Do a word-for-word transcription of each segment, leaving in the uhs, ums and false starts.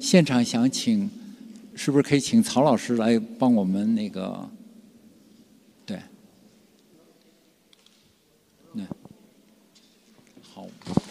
现场想请，是不是可以请曹老师来帮我们那个？对，对，好。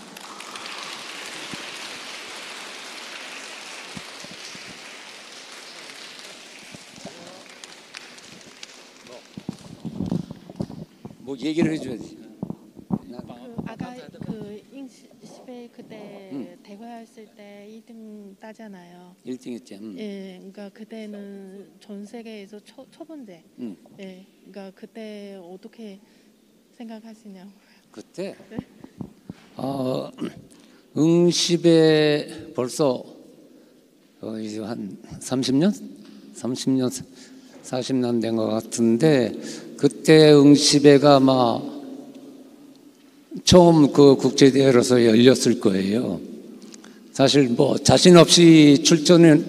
뭐 얘기를 해줘야지. 아까 그 인시배 그때 응. 대회했을 때 일 등 따잖아요. 일 등 했지. 응. 예, 그러니까 그때는 전 세계에서 초, 초본대. 응. 예, 그러니까 그때 어떻게 생각하시냐고요? 그때? 네? 어, 응시배 벌써 어, 이제 한 삼십 년? 삼십 년, 사십 년 된 것 같은데 그때 응시배가 아마 처음 그 국제대회로서 열렸을 거예요. 사실 뭐 자신 없이 출전을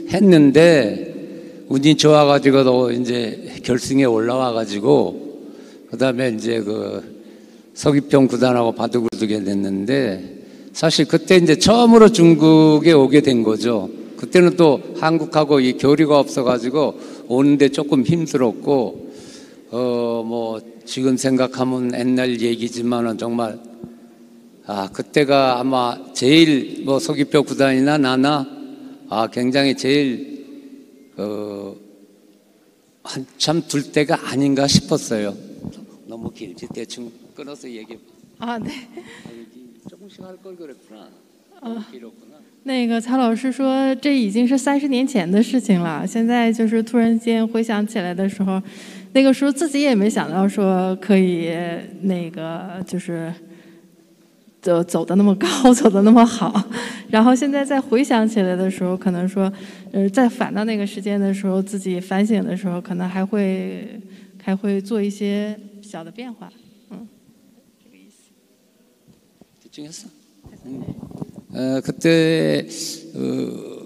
했는데 운이 좋아가지고 이제 결승에 올라와가지고 그 다음에 이제 그 서귀평 구단하고 바둑을 두게 됐는데 사실 그때 이제 처음으로 중국에 오게 된 거죠. 그때는 또 한국하고 이 교류가 없어가지고 오는데 조금 힘들었고 어 뭐 지금 생각하면 옛날 얘기지만은 정말 아 그때가 아마 제일 뭐 서귀평 구단이나 나나 아 굉장히 제일 어 한참 둘 때가 아닌가 싶었어요. 너무 길지 대충 끊어서 얘기해. 아 네. 아, 여기 조금씩 할 걸 그랬구나. 너무 길었구나. 那个曹老师说，这已经是三十年前的事情了。现在就是突然间回想起来的时候，那个时候自己也没想到说可以那个就是走走得那么高，走得那么好。然后现在再回想起来的时候，可能说，呃，再反到那个时间的时候，自己反省的时候，可能还会还会做一些小的变化。嗯，这个意思。 집중했어? 음. 어, 그때 어,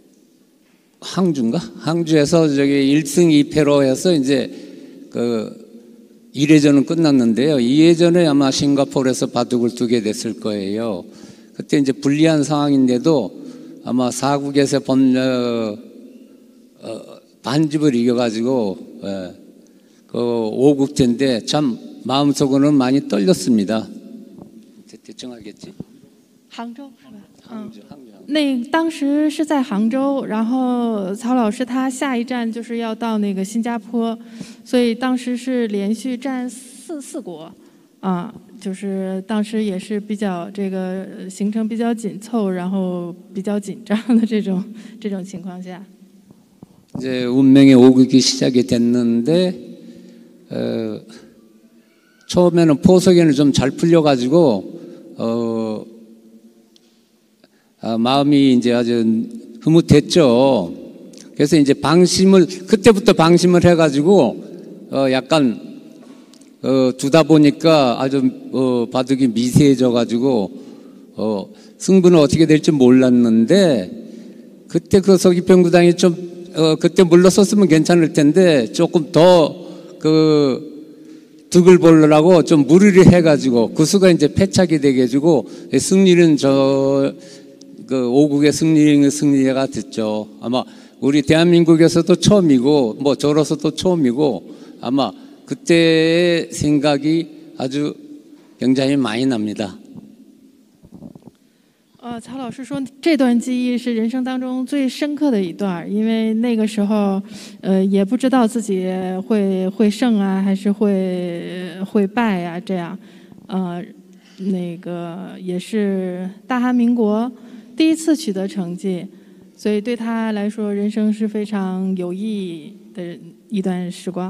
항주인가? 항주에서 저기 일 승 이 패로 해서 이제 그 일 회전은 끝났는데요. 이 회전에 아마 싱가포르에서 바둑을 두게 됐을 거예요. 그때 이제 불리한 상황인데도 아마 사국에서 번, 어, 어, 반집을 이겨가지고 예, 그 오국제인데 참 마음속으로는 많이 떨렸습니다. 대충 알겠지? 杭州是吧？ 杭州，杭州。 那当时是在杭州，然后曹老师他下一站就是要到那个新加坡，所以当时是连续战四四国，啊，就是当时也是比较这个行程比较紧凑，然后比较紧张的这种这种情况下。 이제 운명의 오국이 시작이 됐는데 어, 처음에는 포석에는 좀 잘 풀려가지고 어, 아, 마음이 이제 아주 흐뭇했죠. 그래서 이제 방심을 그때부터 방심을 해가지고 어, 약간 어, 두다 보니까 아주 어, 바둑이 미세해져가지고 어, 승부는 어떻게 될지 몰랐는데 그때 그 서귀평 구단이 좀 어, 그때 물러섰으면 괜찮을 텐데 조금 더 그 득을 보려고 좀 무리를 해가지고 그 수가 이제 패착이 돼가지고 승리는 저 그 오국의 승리 승리가 됐죠. 아마 우리 대한민국에서도 처음이고 뭐 저로서도 처음이고 아마 그때의 생각이 아주 굉장히 많이 납니다. 呃，曹老师说，这段记忆是人生当中最深刻的一段，因为那个时候，呃，也不知道自己会会胜啊，还是会会败啊，这样，呃，那个也是大韩民国第一次取得成绩，所以对他来说，人生是非常有意义的一段时光。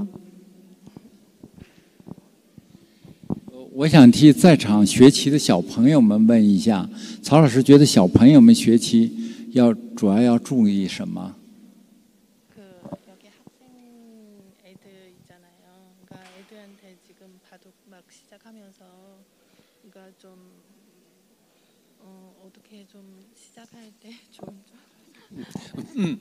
我想替在场学棋的小朋友们问一下，曹老师觉得小朋友们学棋要主要要注意什么？ 그 여기 학생 애들 있잖아요. 그러니까 애들한테 지금 바둑 막 시작하면서 그러니까 좀 어, 어떻게 좀 시작할 때 좀 음.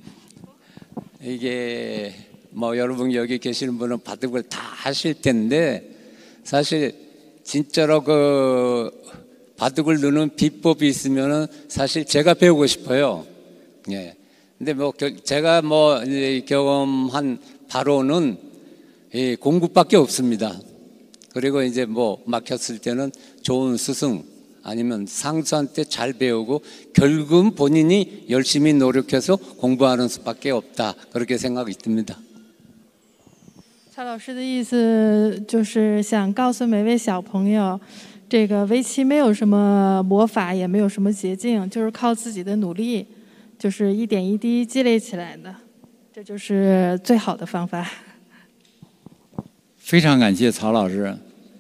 이게 뭐 여러분 여기 계시는 분은 바둑을 다 하실 텐데 사실 진짜로 그 바둑을 넣는 비법이 있으면은 사실 제가 배우고 싶어요. 예. 근데 뭐 제가 뭐 경험한 바로는 예, 공부밖에 없습니다. 그리고 이제 뭐 막혔을 때는 좋은 스승 아니면 상수한테 잘 배우고 결국은 본인이 열심히 노력해서 공부하는 수밖에 없다. 그렇게 생각이 듭니다. 蔡老师的意思就是想告诉每位小朋友，这个围棋没有什么魔法，也没有什么捷径，就是靠自己的努力，就是一点一滴积累起来的，这就是最好的方法。 非常感谢曹老师。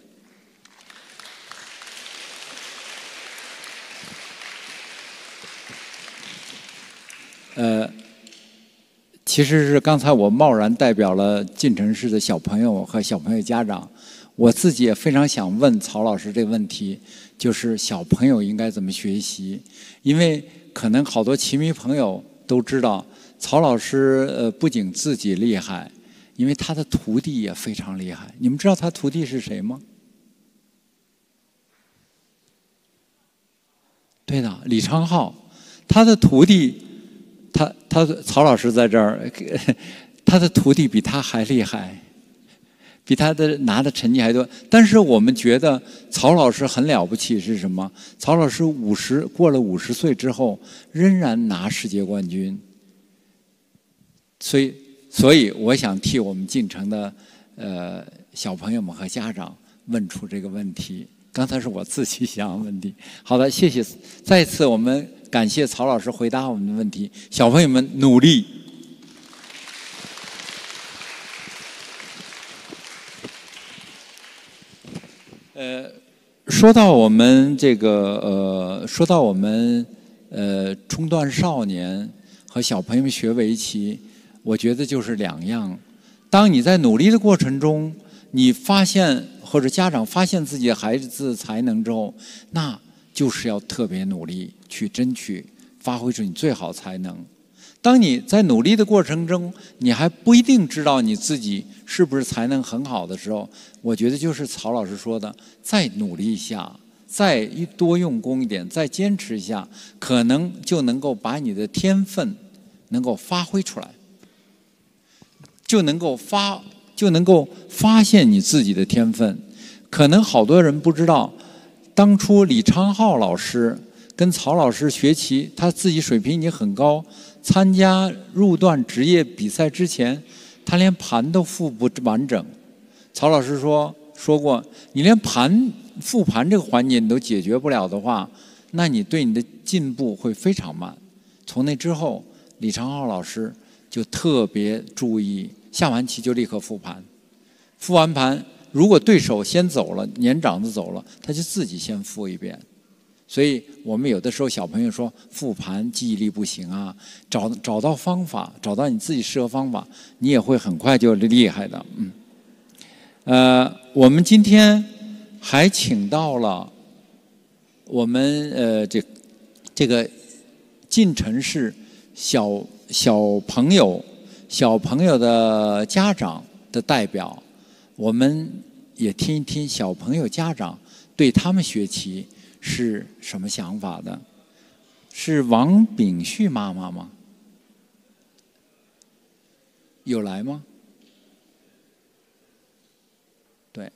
呃。其实是刚才我贸然代表了晋城市的小朋友和小朋友家长，我自己也非常想问曹老师这个问题，就是小朋友应该怎么学习？因为可能好多棋迷朋友都知道，曹老师呃不仅自己厉害，因为他的徒弟也非常厉害。你们知道他徒弟是谁吗？对的，李昌镐，他的徒弟。他他曹老师在这儿，他的徒弟比他还厉害，比他的拿的成绩还多。但是我们觉得曹老师很了不起是什么？曹老师五十过了五十岁之后，仍然拿世界冠军。所以，所以我想替我们晋城的呃小朋友们和家长问出这个问题。刚才是我自己想的问题。好的，谢谢。再一次我们。感谢曹老师回答我们的问题，小朋友们努力。呃，说到我们这个呃，说到我们呃中段少年和小朋友们学围棋，我觉得就是两样。当你在努力的过程中，你发现或者家长发现自己的孩子的才能之后，那就是要特别努力去争取发挥出你最好才能。当你在努力的过程中，你还不一定知道你自己是不是才能很好的时候，我觉得就是曹老师说的，再努力一下，再多用功一点，再坚持一下，可能就能够把你的天分能够发挥出来，就能够发就能够发现你自己的天分。可能好多人不知道，当初李昌镐老师跟曹老师学棋，他自己水平已经很高，参加入段职业比赛之前，他连盘都复不完整。曹老师说说过，你连盘复盘这个环节你都解决不了的话，那你对你的进步会非常慢。从那之后，李昌镐老师就特别注意，下完棋就立刻复盘，复完盘。如果对手先走了，年长的走了，他就自己先复一遍。所以我们有的时候小朋友说复盘记忆力不行啊，找找到方法，找到你自己适合方法，你也会很快就厉害的。嗯，呃，我们今天还请到了我们呃这这个晋城市小小朋友小朋友的家长的代表。我们也听一听小朋友家长对他们学棋是什么想法的？是王炳旭妈妈吗？有来吗？对，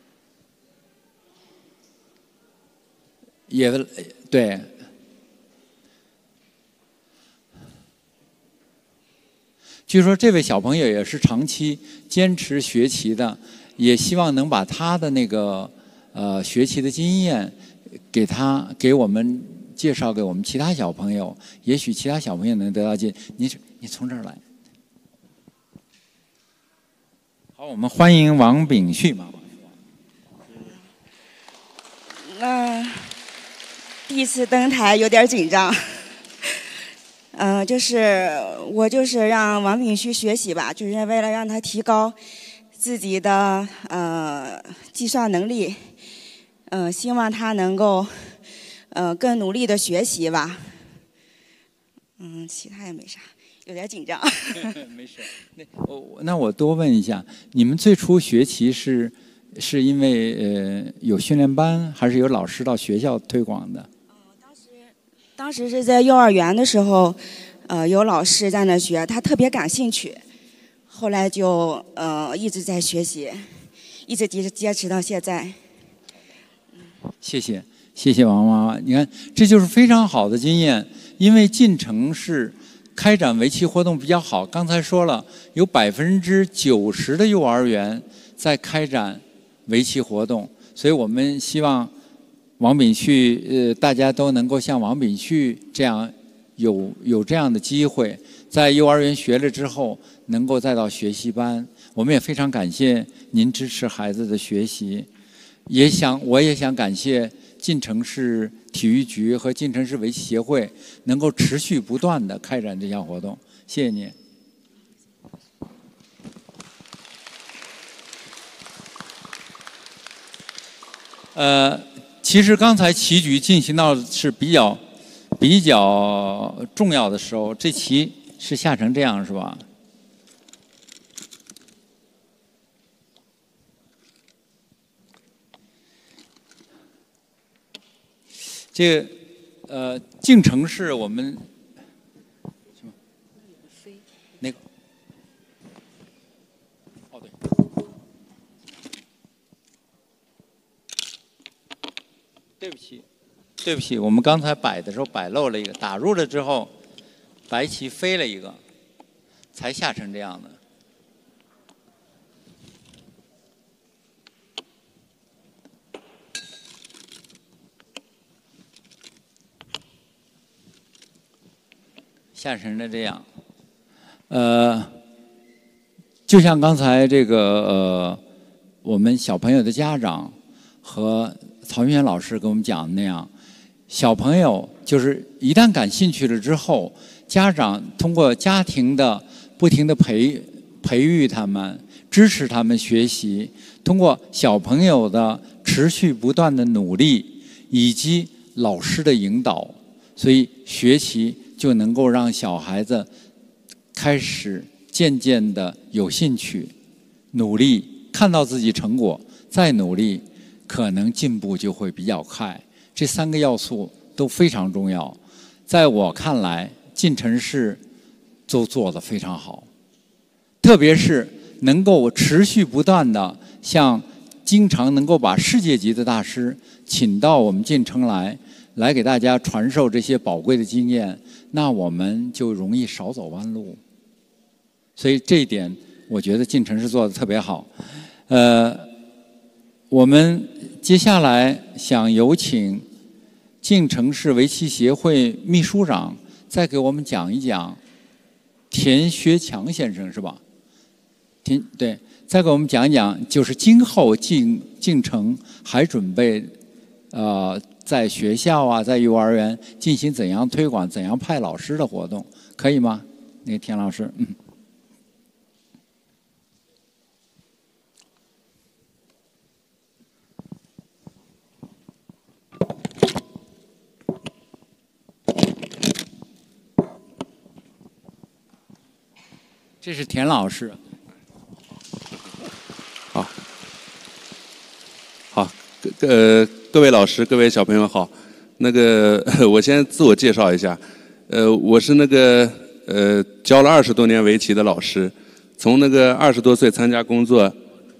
也对。据说这位小朋友也是长期坚持学习的，也希望能把他的那个呃学习的经验给他给我们介绍给我们其他小朋友，也许其他小朋友能得到进。你你从这儿来。好，我们欢迎王炳旭妈妈。 嗯、呃，第一次登台有点紧张。嗯、呃，就是我就是让王炳旭学习吧，就是为了让他提高自己的呃计算能力，嗯、呃，希望他能够呃更努力的学习吧。嗯，其他也没啥，有点紧张。 没事，那我那我多问一下，你们最初学棋是是因为呃有训练班，还是有老师到学校推广的？ 当时是在幼儿园的时候， 呃有老师在那学，他特别感兴趣，后来就呃一直在学习，一直坚坚持到现在。 谢谢，谢谢王妈妈。你看，这就是非常好的经验。因为晋城市开展围棋活动比较好，刚才说了，有百分之九十的幼儿园在开展围棋活动，所以我们希望王秉旭，呃，大家都能够像王秉旭这样有有这样的机会，在幼儿园学了之后，能够再到学习班。我们也非常感谢您支持孩子的学习，也想我也想感谢晋城市体育局和晋城市围棋协会能够持续不断地开展这项活动，谢谢您。呃，其实刚才棋局进行到是比较比较重要的时候，这棋是下成这样是吧？这个呃，晋城市我们那个哦对，对不起，对不起，我们刚才摆的时候摆漏了一个，打入了之后，白棋飞了一个，才下成这样的。下成了这样，呃，就像刚才这个呃，我们小朋友的家长和曹云元老师跟我们讲的那样，小朋友就是一旦感兴趣了之后，家长通过家庭的不停的培培育他们，支持他们学习，通过小朋友的持续不断的努力以及老师的引导，所以学习就能够让小孩子开始渐渐的有兴趣、努力，看到自己成果，再努力，可能进步就会比较快。这三个要素都非常重要。在我看来，晋城市都做得非常好，特别是能够持续不断的像经常能够把世界级的大师请到我们晋城来，来给大家传授这些宝贵的经验，那我们就容易少走弯路。所以这一点，我觉得晋城市做得特别好。呃，我们接下来想有请晋城市围棋协会秘书长再给我们讲一讲田学强先生是吧？田对，再给我们讲一讲，就是今后晋晋城还准备呃在学校啊，在幼儿园进行怎样推广、怎样派老师的活动，可以吗？那个田老师，嗯。这是田老师。 好，好，呃，各位老师，各位小朋友好。那个，我先自我介绍一下，呃，我是那个呃教了二十多年围棋的老师，从那个二十多岁参加工作，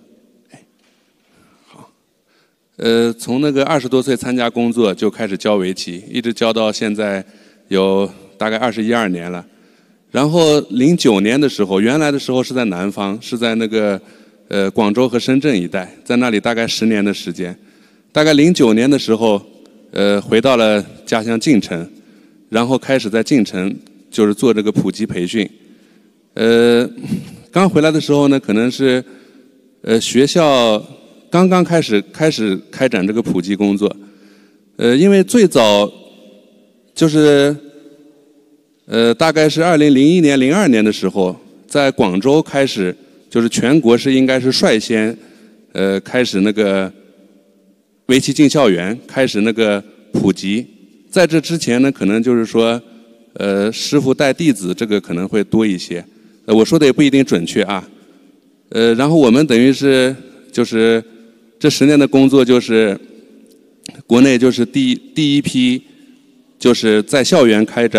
好，呃，从那个二十多岁参加工作就开始教围棋，一直教到现在有大概二十一二年了。然后零九年的时候，原来的时候是在南方，是在那个呃广州和深圳一带，在那里大概十年的时间。大概零九年的时候，呃回到了家乡晋城，然后开始在晋城就是做这个普及培训。呃，刚回来的时候呢，可能是呃学校刚刚开始开始开展这个普及工作。呃，因为最早就是呃，大概是二零零一年、零二年的时候，在广州开始，就是全国是应该是率先，呃，开始那个围棋进校园，开始那个普及。在这之前呢，可能就是说，呃，师傅带弟子这个可能会多一些。呃，我说的也不一定准确啊。呃，然后我们等于是就是这十年的工作，就是国内就是第第一批，就是在校园开展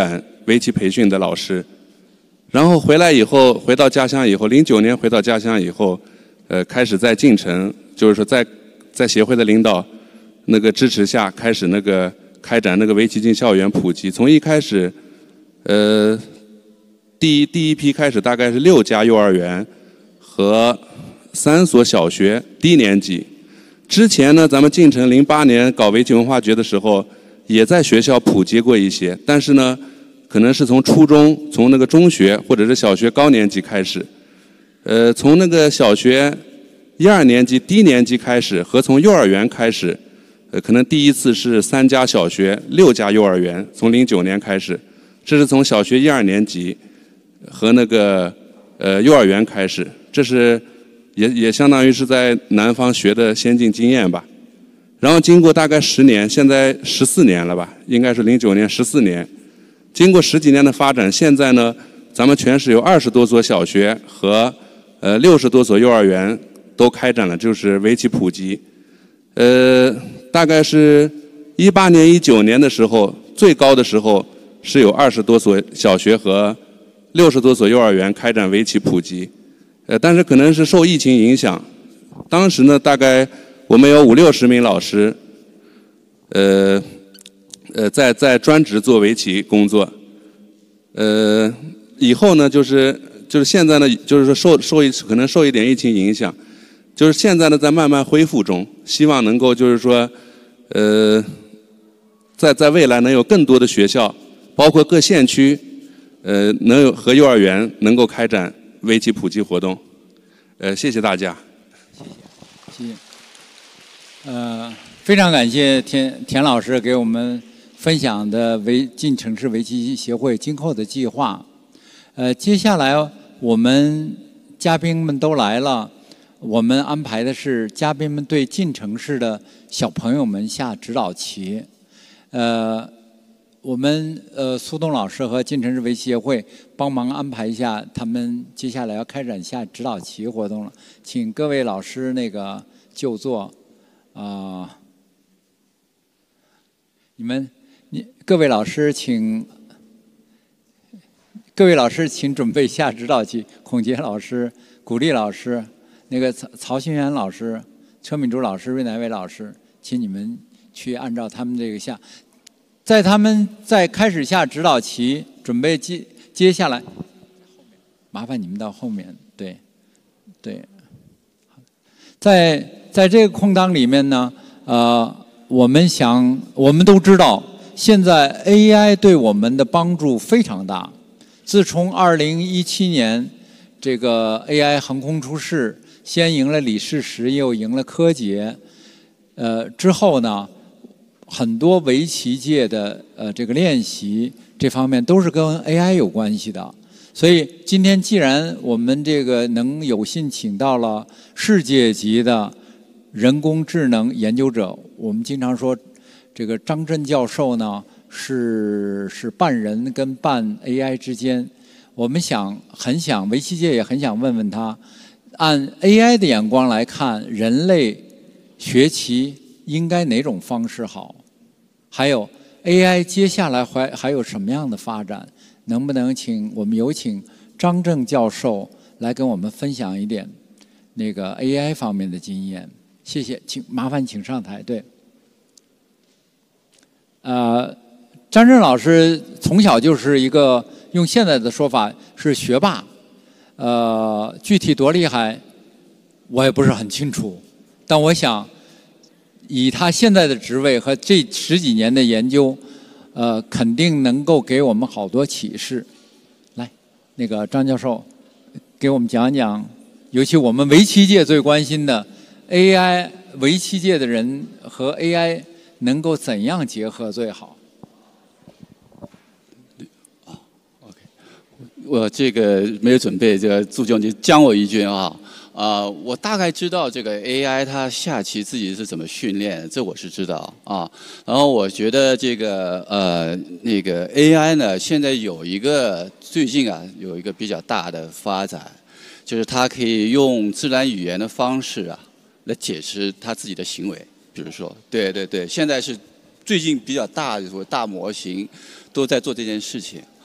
围棋培训的老师。然后回来以后，回到家乡以后，零九年回到家乡以后，呃，开始在晋城，就是说在在协会的领导那个支持下，开始那个开展那个围棋进校园普及。从一开始，呃，第一第一批开始大概是六家幼儿园和三所小学低年级。之前呢，咱们晋城零八年搞围棋文化节的时候，也在学校普及过一些，但是呢，可能是从初中、从那个中学或者是小学高年级开始，呃，从那个小学一二年级低年级开始，和从幼儿园开始，呃，可能第一次是三家小学、六家幼儿园，从零九年开始，这是从小学一二年级和那个呃幼儿园开始，这是也也相当于是在南方学的先进经验吧。然后经过大概十年，现在十四年了吧，应该是零九年十四年。经过十几年的发展，现在呢，咱们全市有二十多所小学和呃六十多所幼儿园都开展了就是围棋普及。呃，大概是一八年、一九年的时候，最高的时候是有二十多所小学和六十多所幼儿园开展围棋普及。呃，但是可能是受疫情影响，当时呢，大概我们有五六十名老师，呃。呃，在在专职做围棋工作，呃，以后呢，就是就是现在呢，就是说受受一可能受一点疫情影响，就是现在呢在慢慢恢复中，希望能够就是说，呃，在在未来能有更多的学校，包括各县区，呃，能有和幼儿园能够开展围棋普及活动，呃，谢谢大家。 谢谢，谢谢。呃，非常感谢田田老师给我们分享的围晋城市围棋协会今后的计划。呃，接下来我们嘉宾们都来了，我们安排的是嘉宾们对晋城市的小朋友们下指导棋。呃，我们呃苏东老师和晋城市围棋协会帮忙安排一下，他们接下来要开展下指导棋活动了，请各位老师那个就座啊、呃。你们。你各位老师，请各位老师请准备下指导棋。孔杰老师、古丽老师、那个曹曹新元老师、车敏珠老师、芮乃伟老师，请你们去按照他们这个下。在他们在开始下指导棋，准备接接下来，麻烦你们到后面，对，对。在在这个空档里面呢，呃，我们想，我们都知道。现在 A I 对我们的帮助非常大。自从二零一七年这个 A I 横空出世，先赢了李世石，又赢了柯洁，呃之后呢，很多围棋界的呃这个练习这方面都是跟 A I 有关系的。所以今天既然我们这个能有幸请到了世界级的人工智能研究者，我们经常说。这个张震教授呢，是是半人跟半 A I 之间。我们想很想，围棋界也很想问问他，按 A I 的眼光来看，人类学棋应该哪种方式好？还有 A I 接下来还还有什么样的发展？能不能请我们有请张震教授来跟我们分享一点那个 A I 方面的经验？谢谢，请麻烦请上台。对。呃，张震老师从小就是一个用现在的说法是学霸，呃，具体多厉害，我也不是很清楚。但我想，以他现在的职位和这十几年的研究，呃，肯定能够给我们好多启示。来，那个张教授，给我们讲讲，尤其我们围棋界最关心的 A I， 围棋界的人和 A I。能够怎样结合最好？ 啊 ，OK， 我这个没有准备，这个祝就你将我一军啊啊、呃！我大概知道这个 A I 它下棋自己是怎么训练，这我是知道啊。然后我觉得这个呃那个 A I 呢，现在有一个最近啊有一个比较大的发展，就是它可以用自然语言的方式啊来解释它自己的行为。比如说，对对对，现在是最近比较大的大模型都在做这件事情。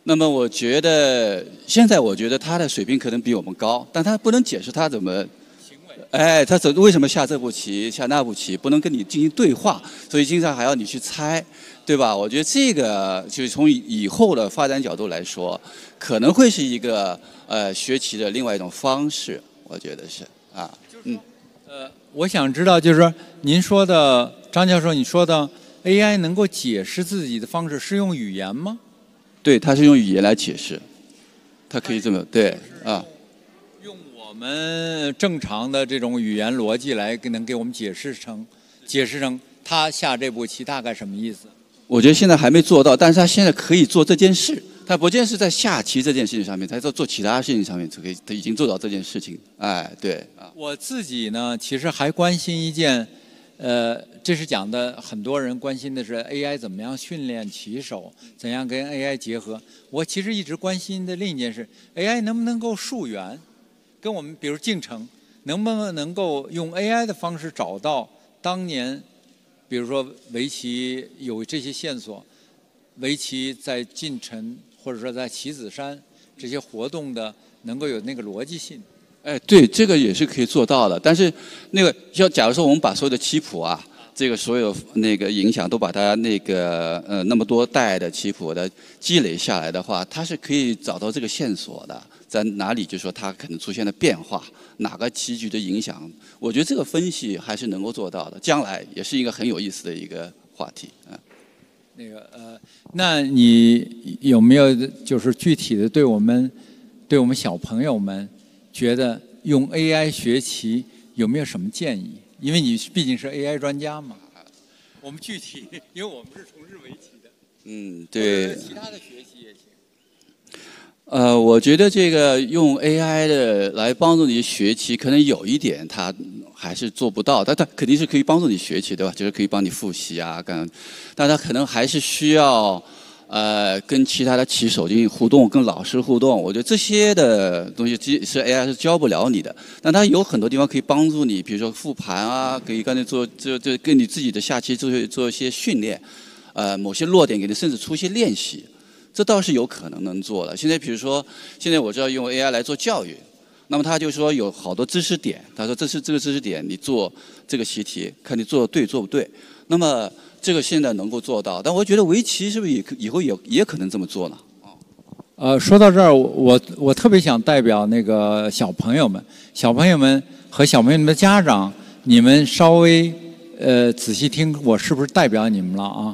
那么我觉得现在我觉得他的水平可能比我们高，但他不能解释他怎么，哎，他怎为什么下这步棋下那步棋，不能跟你进行对话，所以经常还要你去猜，对吧？我觉得这个就是从以后的发展角度来说，可能会是一个呃学习的另外一种方式，我觉得是啊，嗯， 呃，我想知道就是说您说的张教授，你说的 A I 能够解释自己的方式是用语言吗？ 对，它是用语言来解释，它可以这么对啊。 用我们正常的这种语言逻辑来能给我们解释成，解释成他下这步棋大概什么意思？ 我觉得现在还没做到，但是他现在可以做这件事。他不见是在下棋这件事情上面，他在做其他事情上面就可以，他已经做到这件事情。哎，对啊。 我自己呢，其实还关心一件。呃，这是讲的很多人关心的是 A I 怎么样训练棋手，怎样跟 A I 结合。我其实一直关心的另一件事 ，A I 能不能够溯源，跟我们比如进程，能不能够用 A I 的方式找到当年，比如说围棋有这些线索，围棋在晋城或者说在棋子山这些活动的能够有那个逻辑性。 哎，对，这个也是可以做到的。但是，那个像假如说我们把所有的棋谱啊，这个所有那个影响都把它那个呃那么多代的棋谱的积累下来的话，它是可以找到这个线索的，在哪里就说它可能出现了变化，哪个棋局的影响，我觉得这个分析还是能够做到的。将来也是一个很有意思的一个话题啊。 那个呃，那你有没有就是具体的对我们对我们小朋友们？觉得用 A I 学习有没有什么建议？因为你毕竟是 A I 专家嘛。我们具体，因为我们是从事围棋的。 嗯，对。 其他的学习也行。 呃，我觉得这个用 A I 的来帮助你学习，可能有一点它还是做不到，但它肯定是可以帮助你学习，对吧？就是可以帮你复习啊，干，但它可能还是需要。呃，跟其他的棋手进行互动，跟老师互动，我觉得这些的东西是 A I 是教不了你的。但它有很多地方可以帮助你，比如说复盘啊，可以刚才做这这跟你自己的下棋做做一些训练，呃，某些落点给你甚至出一些练习，这倒是有可能能做的。现在比如说，现在我知道用 A I 来做教育，那么他就说有好多知识点，他说这是这个知识点，你做这个习题，看你做的对做不对。那么这个现在能够做到，但我觉得围棋是不是也以后也也可能这么做呢？ 呃，说到这儿，我我特别想代表那个小朋友们、小朋友们和小朋友们的家长，你们稍微呃仔细听，我是不是代表你们了啊？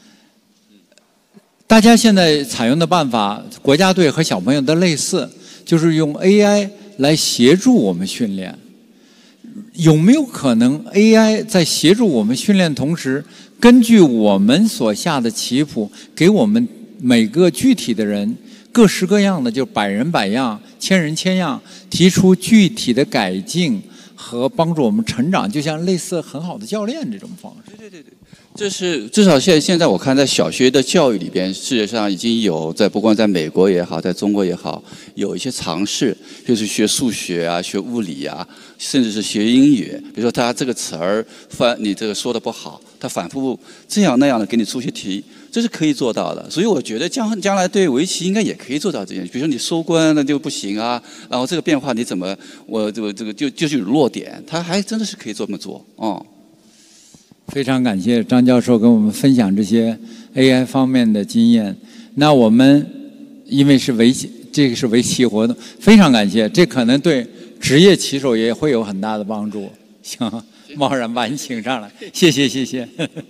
大家现在采用的办法，国家队和小朋友的类似，就是用 A I 来协助我们训练。有没有可能 A I 在协助我们训练同时，根据我们所下的棋谱，给我们每个具体的人各式各样的，就百人百样、千人千样，提出具体的改进和帮助我们成长，就像类似很好的教练这种方式。 对对对对。这是至少现在现在我看在小学的教育里边，世界上已经有在不管在美国也好，在中国也好，有一些尝试，就是学数学啊、学物理啊，甚至是学英语。比如说他这个词儿反你这个说的不好，他反复这样那样的给你出些题，这是可以做到的。所以我觉得将将来对围棋应该也可以做到这件事。比如说你收官那就不行啊，然后这个变化你怎么我这个这个就就是有弱点，他还真的是可以这么做哦。 非常感谢张教授跟我们分享这些 A I 方面的经验。那我们因为是围棋，这个是围棋活动，非常感谢。这可能对职业棋手也会有很大的帮助。行，贸然把你请上来，谢谢谢谢。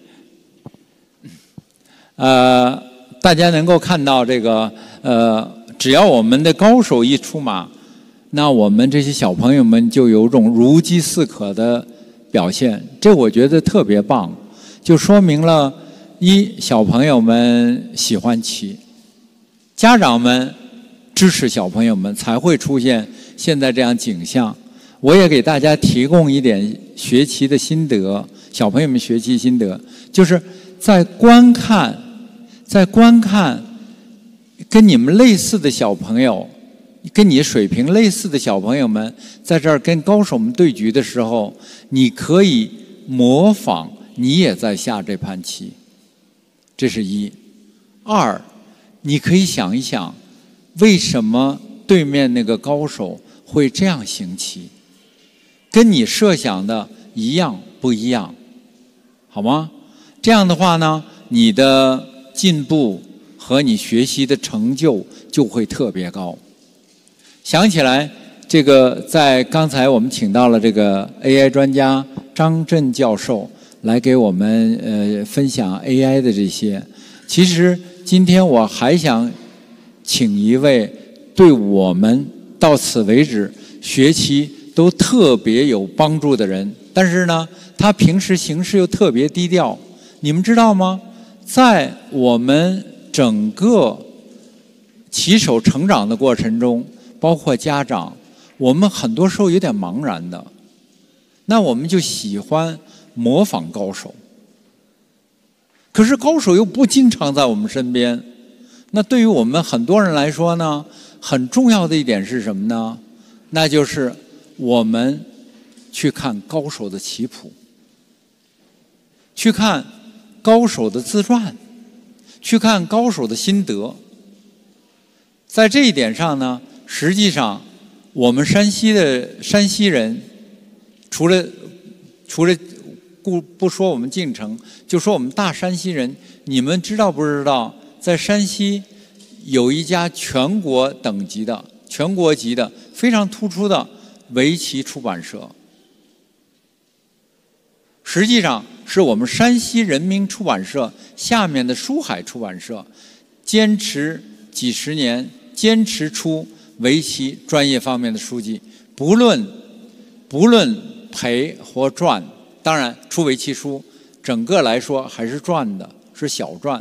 呃，大家能够看到这个呃，只要我们的高手一出马，那我们这些小朋友们就有种如饥似渴的表现，这我觉得特别棒，就说明了一小朋友们喜欢棋，家长们支持小朋友们，才会出现现在这样景象。我也给大家提供一点学棋的心得，小朋友们学习心得，就是在观看，在观看跟你们类似的小朋友，跟你水平类似的小朋友们在这儿跟高手们对局的时候，你可以模仿你也在下这盘棋，这是一。二， 你可以想一想，为什么对面那个高手会这样行棋，跟你设想的一样不一样，好吗？这样的话呢，你的进步和你学习的成就就会特别高。想起来，这个在刚才我们请到了这个 A I 专家张震教授来给我们呃分享 A I 的这些。其实今天我还想请一位对我们到此为止学习都特别有帮助的人，但是呢，他平时行事又特别低调。你们知道吗？在我们整个棋手成长的过程中，包括家长，我们很多时候有点茫然的，那我们就喜欢模仿高手。可是高手又不经常在我们身边，那对于我们很多人来说呢，很重要的一点是什么呢？那就是我们去看高手的棋谱，去看高手的自传，去看高手的心得。在这一点上呢，实际上我们山西的山西人，除了除了不不说我们晋城，就说我们大山西人，你们知道不知道，在山西有一家全国等级的、全国级的非常突出的围棋出版社，实际上是我们山西人民出版社下面的书海出版社，坚持几十年，坚持出围棋专业方面的书籍，不论不论赔或赚，当然出围棋书，整个来说还是赚的，是小赚。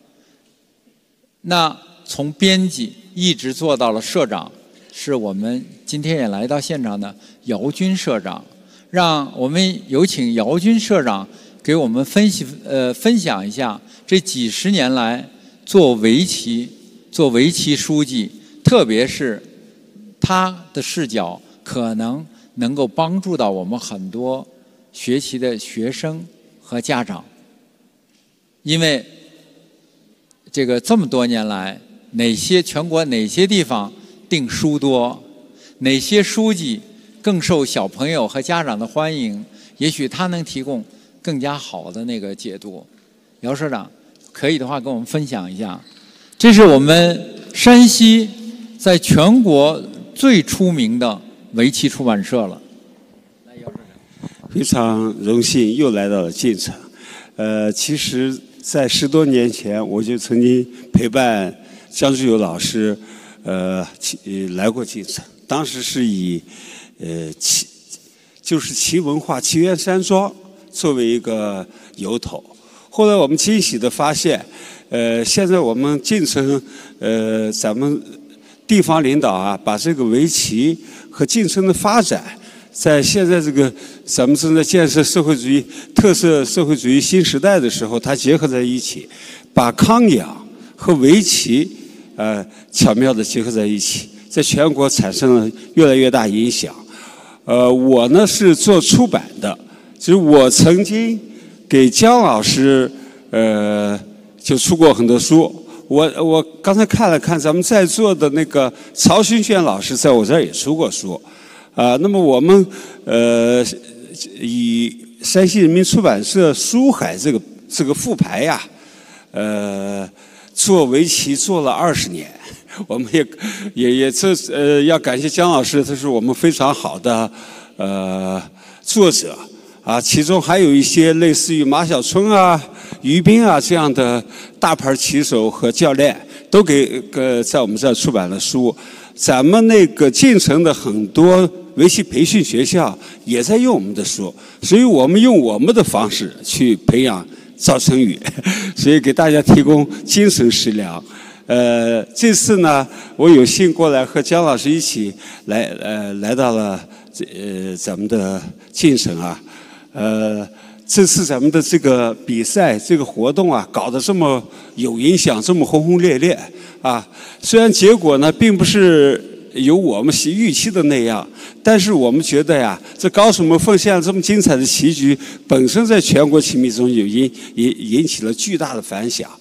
那从编辑一直做到了社长，是我们今天也来到现场的姚军社长。让我们有请姚军社长给我们分析呃分享一下这几十年来做围棋、做围棋书记，特别是他的视角可能能够帮助到我们很多学习的学生和家长，因为这个这么多年来，哪些全国哪些地方订书多，哪些书籍更受小朋友和家长的欢迎，也许他能提供更加好的那个解读。姚社长，可以的话跟我们分享一下。这是我们山西在全国最出名的围棋出版社了。来，姚社长。 非常荣幸又来到了晋城。呃，其实，在十多年前，我就曾经陪伴江志友老师，呃，来过晋城。当时是以呃，棋就是棋文化棋园山庄作为一个由头。后来我们惊喜地发现，呃，现在我们晋城，呃，咱们地方领导啊，把这个围棋和晋城的发展，在现在这个咱们正在建设社会主义特色社会主义新时代的时候，它结合在一起，把康养和围棋，呃，巧妙地结合在一起，在全国产生了越来越大影响。呃，我呢是做出版的，就是我曾经给姜老师，呃，就出过很多书。我我刚才看了看，咱们在座的那个曹勋轩老师，在我这儿也出过书。啊、呃，那么我们呃以山西人民出版社书海这个这个副牌呀，呃，做围棋做了二十年。我们也也也这呃要感谢姜老师，他是我们非常好的呃作者啊，其中还有一些类似于马小春啊、于斌啊这样的大牌棋手和教练，都给呃在我们这儿出版了书。咱们那个晋城的很多围棋培训学校也在用我们的书，所以我们用我们的方式去培养赵成宇，所以给大家提供精神食粮。呃，这次呢，我有幸过来和姜老师一起来，呃，来到了呃咱们的晋城啊，呃，这次咱们的这个比赛这个活动啊，搞得这么有影响，这么轰轰烈烈啊，虽然结果呢并不是有我们预期的那样，但是我们觉得呀，这高手们奉献了这么精彩的棋局，本身在全国棋迷中有引引引起了巨大的反响。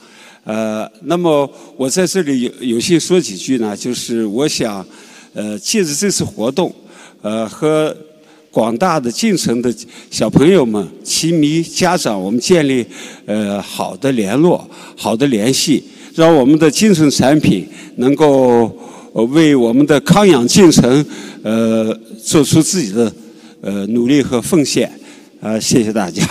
呃，那么我在这里有有幸说几句呢，就是我想，呃，借着这次活动，呃，和广大的进城的小朋友们、棋迷、家长，我们建立呃好的联络、好的联系，让我们的进城产品能够为我们的康养进城呃做出自己的呃努力和奉献。啊、呃，谢谢大家。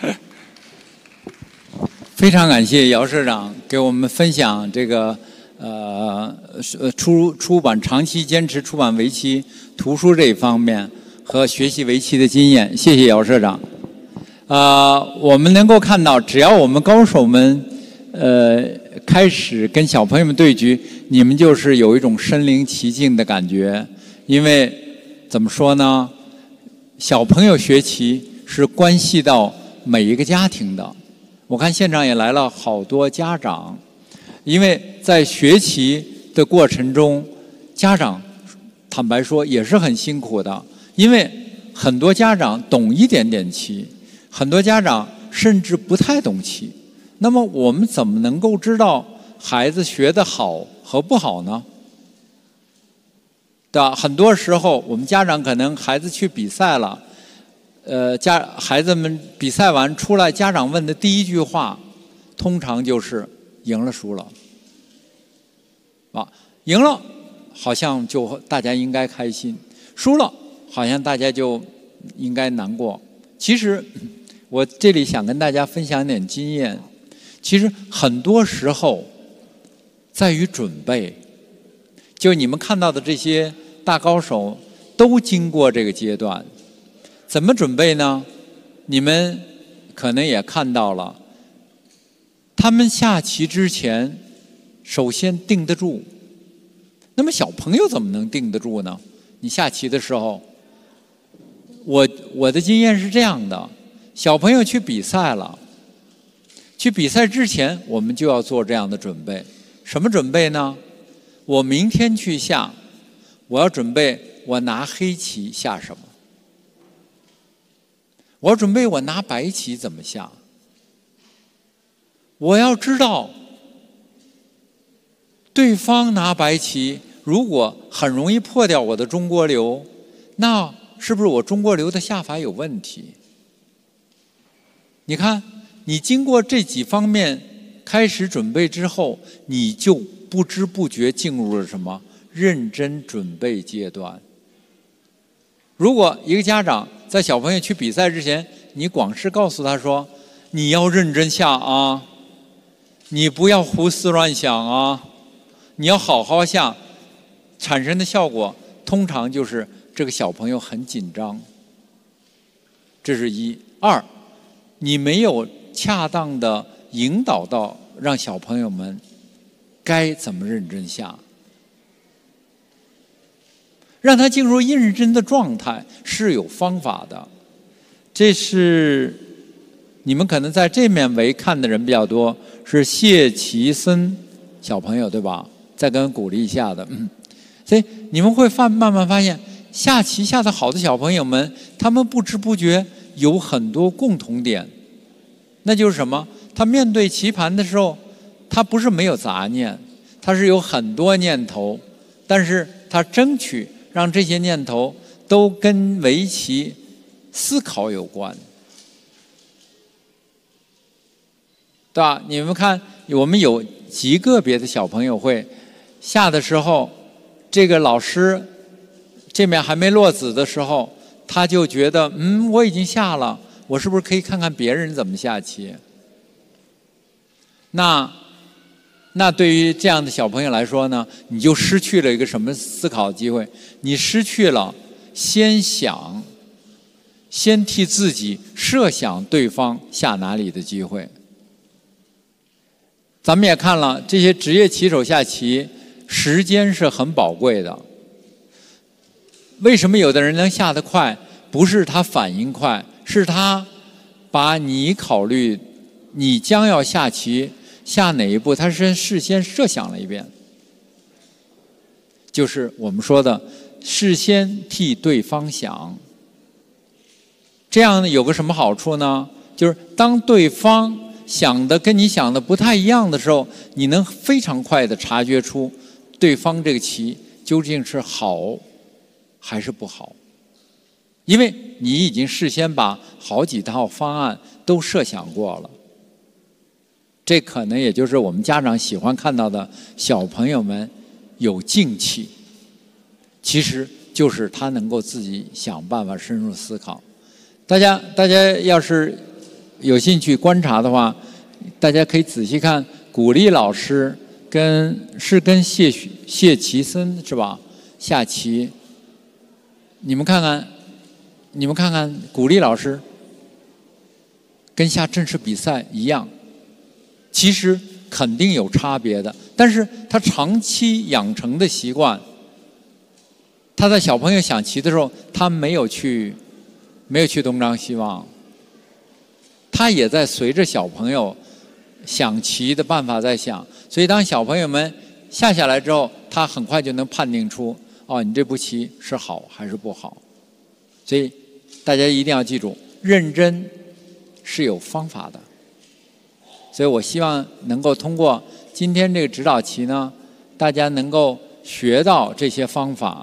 非常感谢姚社长给我们分享这个呃出出版长期坚持出版围棋图书这一方面和学习围棋的经验，谢谢姚社长。呃，我们能够看到，只要我们高手们呃开始跟小朋友们对局，你们就是有一种身临其境的感觉。因为怎么说呢，小朋友学棋是关系到每一个家庭的。我看现场也来了好多家长，因为在学棋的过程中，家长坦白说也是很辛苦的，因为很多家长懂一点点棋，很多家长甚至不太懂棋。那么我们怎么能够知道孩子学得好和不好呢？对吧？很多时候我们家长可能孩子去比赛了，呃，家孩子们比赛完出来，家长问的第一句话，通常就是赢了输了。啊，赢了好像就大家应该开心，输了好像大家就应该难过。其实我这里想跟大家分享一点经验，其实很多时候在于准备。就你们看到的这些大高手都经过这个阶段。怎么准备呢？你们可能也看到了，他们下棋之前首先定得住。那么小朋友怎么能定得住呢？你下棋的时候，我我的经验是这样的，小朋友去比赛了，去比赛之前我们就要做这样的准备。什么准备呢？我明天去下，我要准备我拿黑棋下什么，我要准备我拿白棋怎么下，我要知道对方拿白棋如果很容易破掉我的中国流，那是不是我中国流的下法有问题？你看，你经过这几方面开始准备之后，你就不知不觉进入了什么认真准备阶段。如果一个家长在小朋友去比赛之前，你光是告诉他说你要认真下啊，你不要胡思乱想啊，你要好好下，产生的效果通常就是这个小朋友很紧张。这是一。二，你没有恰当的引导到让小朋友们该怎么认真下，让他进入认真的状态是有方法的。这是你们可能在这面围看的人比较多，是谢奇森小朋友对吧？再跟鼓励一下的。嗯，所以你们会发慢慢发现，下棋下得好的小朋友们，他们不知不觉有很多共同点。那就是什么？他面对棋盘的时候，他不是没有杂念，他是有很多念头，但是他争取让这些念头都跟围棋思考有关，对吧？你们看，我们有极个别的小朋友会下的时候，这个老师这面还没落子的时候，他就觉得嗯，我已经下了，我是不是可以看看别人怎么下棋？那那对于这样的小朋友来说呢，你就失去了一个什么思考机会？你失去了先想、先替自己设想对方下哪里的机会。咱们也看了，这些职业棋手下棋，时间是很宝贵的。为什么有的人能下得快？不是他反应快，是他把你考虑你将要下棋下哪一步，他是事先设想了一遍，就是我们说的事先替对方想。这样有个什么好处呢？就是当对方想的跟你想的不太一样的时候，你能非常快的察觉出对方这个棋究竟是好还是不好，因为你已经事先把好几套方案都设想过了。这可能也就是我们家长喜欢看到的小朋友们有静气，其实就是他能够自己想办法深入思考。大家大家要是有兴趣观察的话，大家可以仔细看古力老师跟是跟谢谢奇森是吧下棋，你们看看你们看看古力老师跟下正式比赛一样，其实肯定有差别的，但是他长期养成的习惯，他在小朋友想棋的时候，他没有去没有去东张西望，他也在随着小朋友想棋的办法在想，所以当小朋友们下下来之后，他很快就能判定出哦，你这步棋是好还是不好。所以大家一定要记住，认真是有方法的。所以我希望能够通过今天这个指导棋呢，大家能够学到这些方法。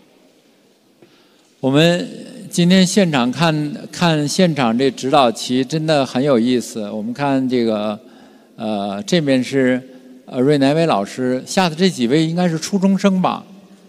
我们今天现场看看现场这指导棋真的很有意思。我们看这个，呃，这边是呃芮乃伟老师下的这几位应该是初中生吧。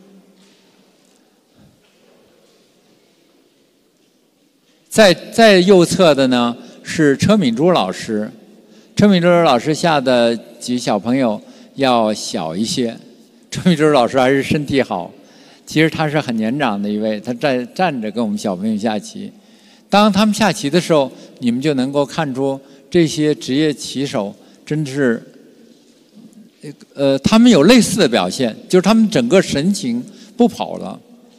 在在右侧的呢是车敏珠老师，车敏珠老师下的几小朋友要小一些，车敏珠老师还是身体好。其实他是很年长的一位，他站站着跟我们小朋友下棋。当他们下棋的时候，你们就能够看出这些职业棋手真是，呃，他们有类似的表现，就是他们整个神情不跑了。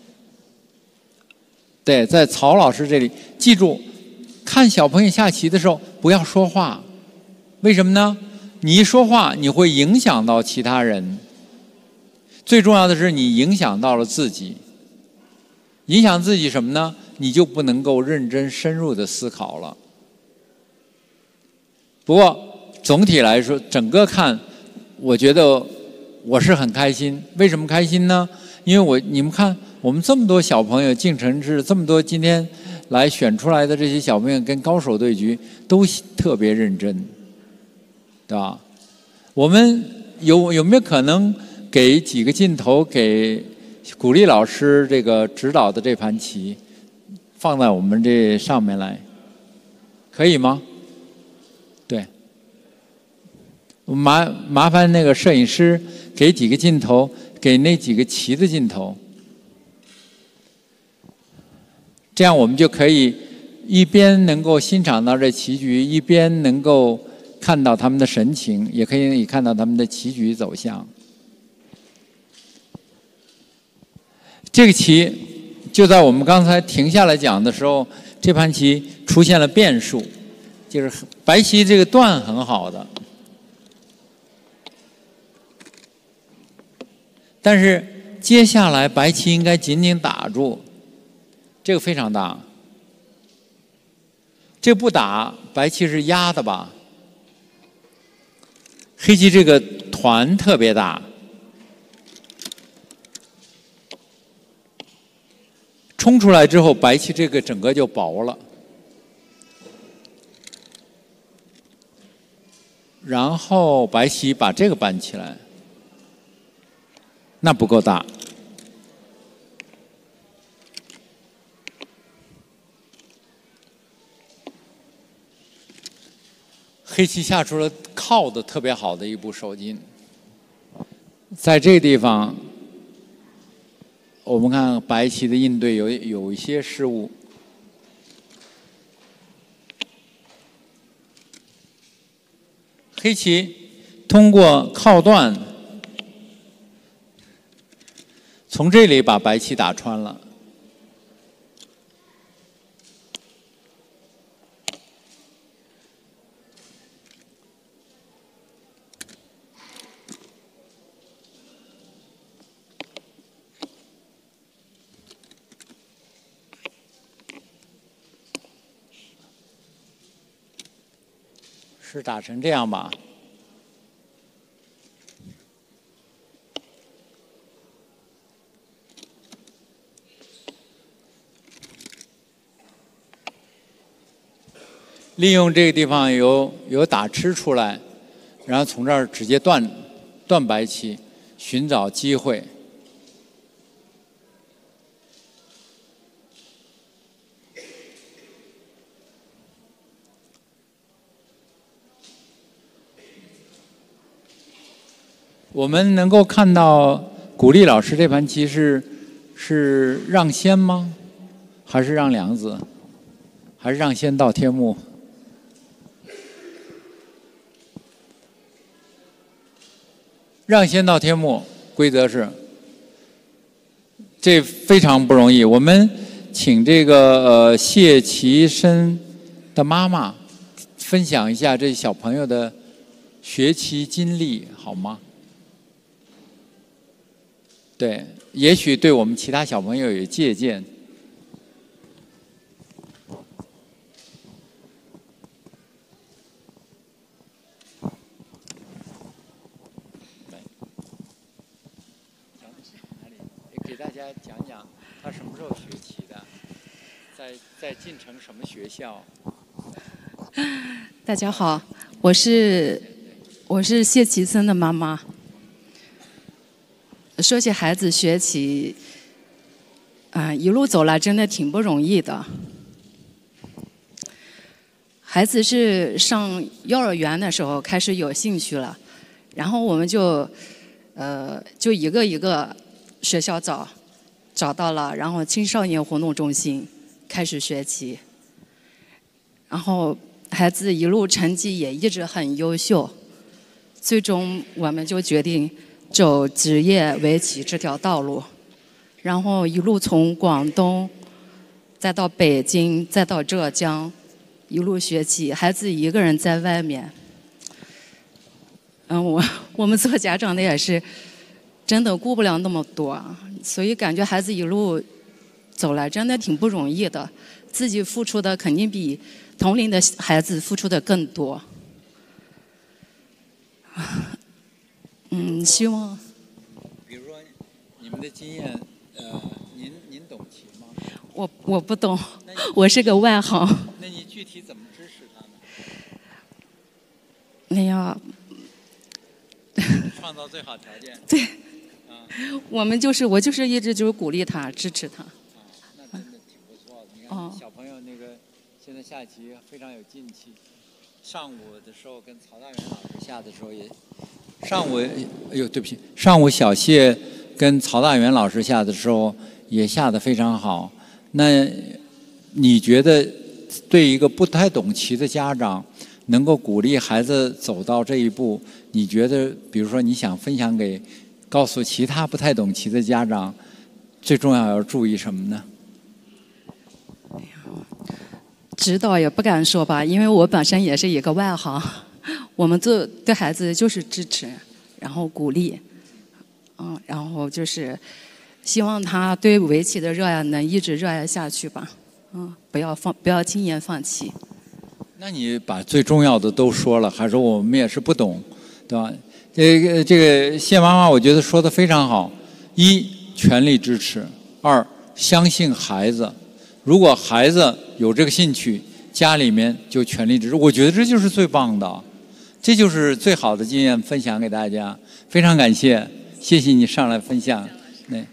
对，在曹老师这里，记住，看小朋友下棋的时候不要说话，为什么呢？你一说话，你会影响到其他人。最重要的是，你影响到了自己。影响自己什么呢？你就不能够认真深入的思考了。不过总体来说，整个看，我觉得我是很开心。为什么开心呢？因为我你们看，我们这么多小朋友，进城市这么多今天来选出来的这些小朋友跟高手对局，都特别认真，对吧？我们有有没有可能给几个镜头给古力老师这个指导的这盘棋放在我们这上面来，可以吗？对，麻麻烦那个摄影师给几个镜头，给那几个棋的镜头，这样我们就可以一边能够欣赏到这棋局，一边能够看到他们的神情，也可以看到他们的棋局走向。这个棋就在我们刚才停下来讲的时候，这盘棋出现了变数，就是白棋这个段很好的，但是接下来白棋应该紧紧打住，这个非常大，这不打白棋是压的吧？黑棋这个团特别大。冲出来之后，白棋这个整个就薄了，然后白棋把这个搬起来，那不够大。黑棋下出了靠的特别好的一步手筋，在这个地方。我们看白棋的应对有有一些失误，黑棋通过靠断，从这里把白棋打穿了。 师打成这样吧。利用这个地方有有打吃出来，然后从这儿直接断断白棋，寻找机会。我们能够看到古丽老师这盘棋是是让先吗？还是让两子？还是让先到天目？让先到天目，规则是，这非常不容易。我们请这个呃谢其生的妈妈分享一下这小朋友的学棋经历，好吗？对，也许对我们其他小朋友有借鉴。给大家讲讲他什么时候学棋的，在在晋城什么学校？ 大家好，我是我是谢其森的妈妈。说起孩子学棋，啊、呃，一路走来真的挺不容易的。孩子是上幼儿园的时候开始有兴趣了，然后我们就，呃，就一个一个学校找，找到了，然后青少年活动中心开始学棋，然后孩子一路成绩也一直很优秀，最终我们就决定走职业围棋这条道路，然后一路从广东，再到北京，再到浙江，一路学棋。孩子一个人在外面，嗯，我我们做家长的也是，真的顾不了那么多，所以感觉孩子一路走来真的挺不容易的，自己付出的肯定比同龄的孩子付出的更多。嗯，希望。 比如说，你们的经验，呃，您您懂棋吗？ 我我不懂，我是个外行。 那你具体怎么支持他呢？ 哎呀， 创造最好条件。 对。啊，我们就是我就是一直就是鼓励他，支持他。 啊，那真的挺不错的。你看、哦、小朋友那个现在下棋非常有劲气。上午的时候跟曹大元老师下的时候也。上午，哎呦，对不起，上午小谢跟曹大元老师下的时候也下得非常好。那你觉得对一个不太懂棋的家长，能够鼓励孩子走到这一步，你觉得，比如说你想分享给，告诉其他不太懂棋的家长，最重要要注意什么呢？ 指导也不敢说吧，因为我本身也是一个外行。我们做对孩子就是支持，然后鼓励，嗯，然后就是希望他对围棋的热爱能一直热爱下去吧，嗯，不要放，不要轻言放弃。 那你把最重要的都说了，还说我们也是不懂，对吧？这个这个谢妈妈，我觉得说的非常好。一，全力支持；二，相信孩子。如果孩子有这个兴趣，家里面就全力支持。我觉得这就是最棒的。这就是最好的经验分享给大家，非常感谢，谢谢你上来分享。对，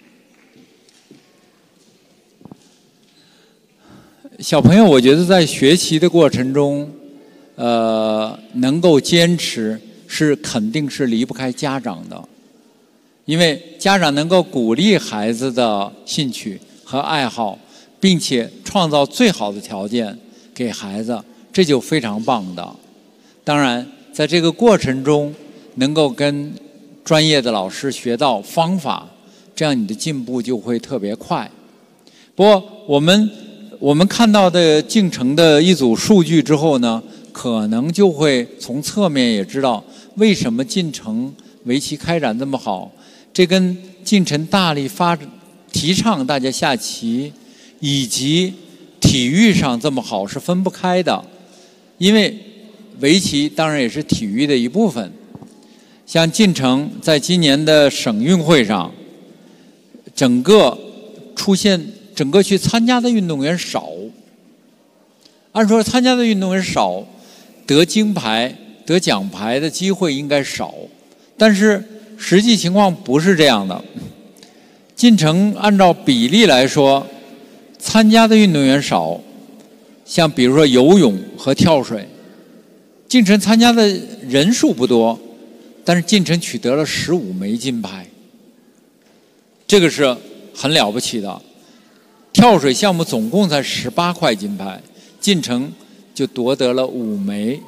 小朋友，我觉得在学习的过程中，呃，能够坚持是肯定是离不开家长的，因为家长能够鼓励孩子的兴趣和爱好，并且创造最好的条件给孩子，这就非常棒的。当然，在这个过程中，能够跟专业的老师学到方法，这样你的进步就会特别快。不过，我们我们看到的晋城的一组数据之后呢，可能就会从侧面也知道为什么晋城围棋开展这么好。这跟晋城大力发提倡大家下棋，以及体育上这么好是分不开的，因为围棋当然也是体育的一部分。像晋城在今年的省运会上，整个出现整个去参加的运动员少。按说参加的运动员少，得金牌、得奖牌的机会应该少，但是实际情况不是这样的。晋城按照比例来说，参加的运动员少，像比如说游泳和跳水，晋城参加的人数不多，但是晋城取得了十五枚金牌，这个是很了不起的。跳水项目总共才十八块金牌，晋城就夺得了五枚。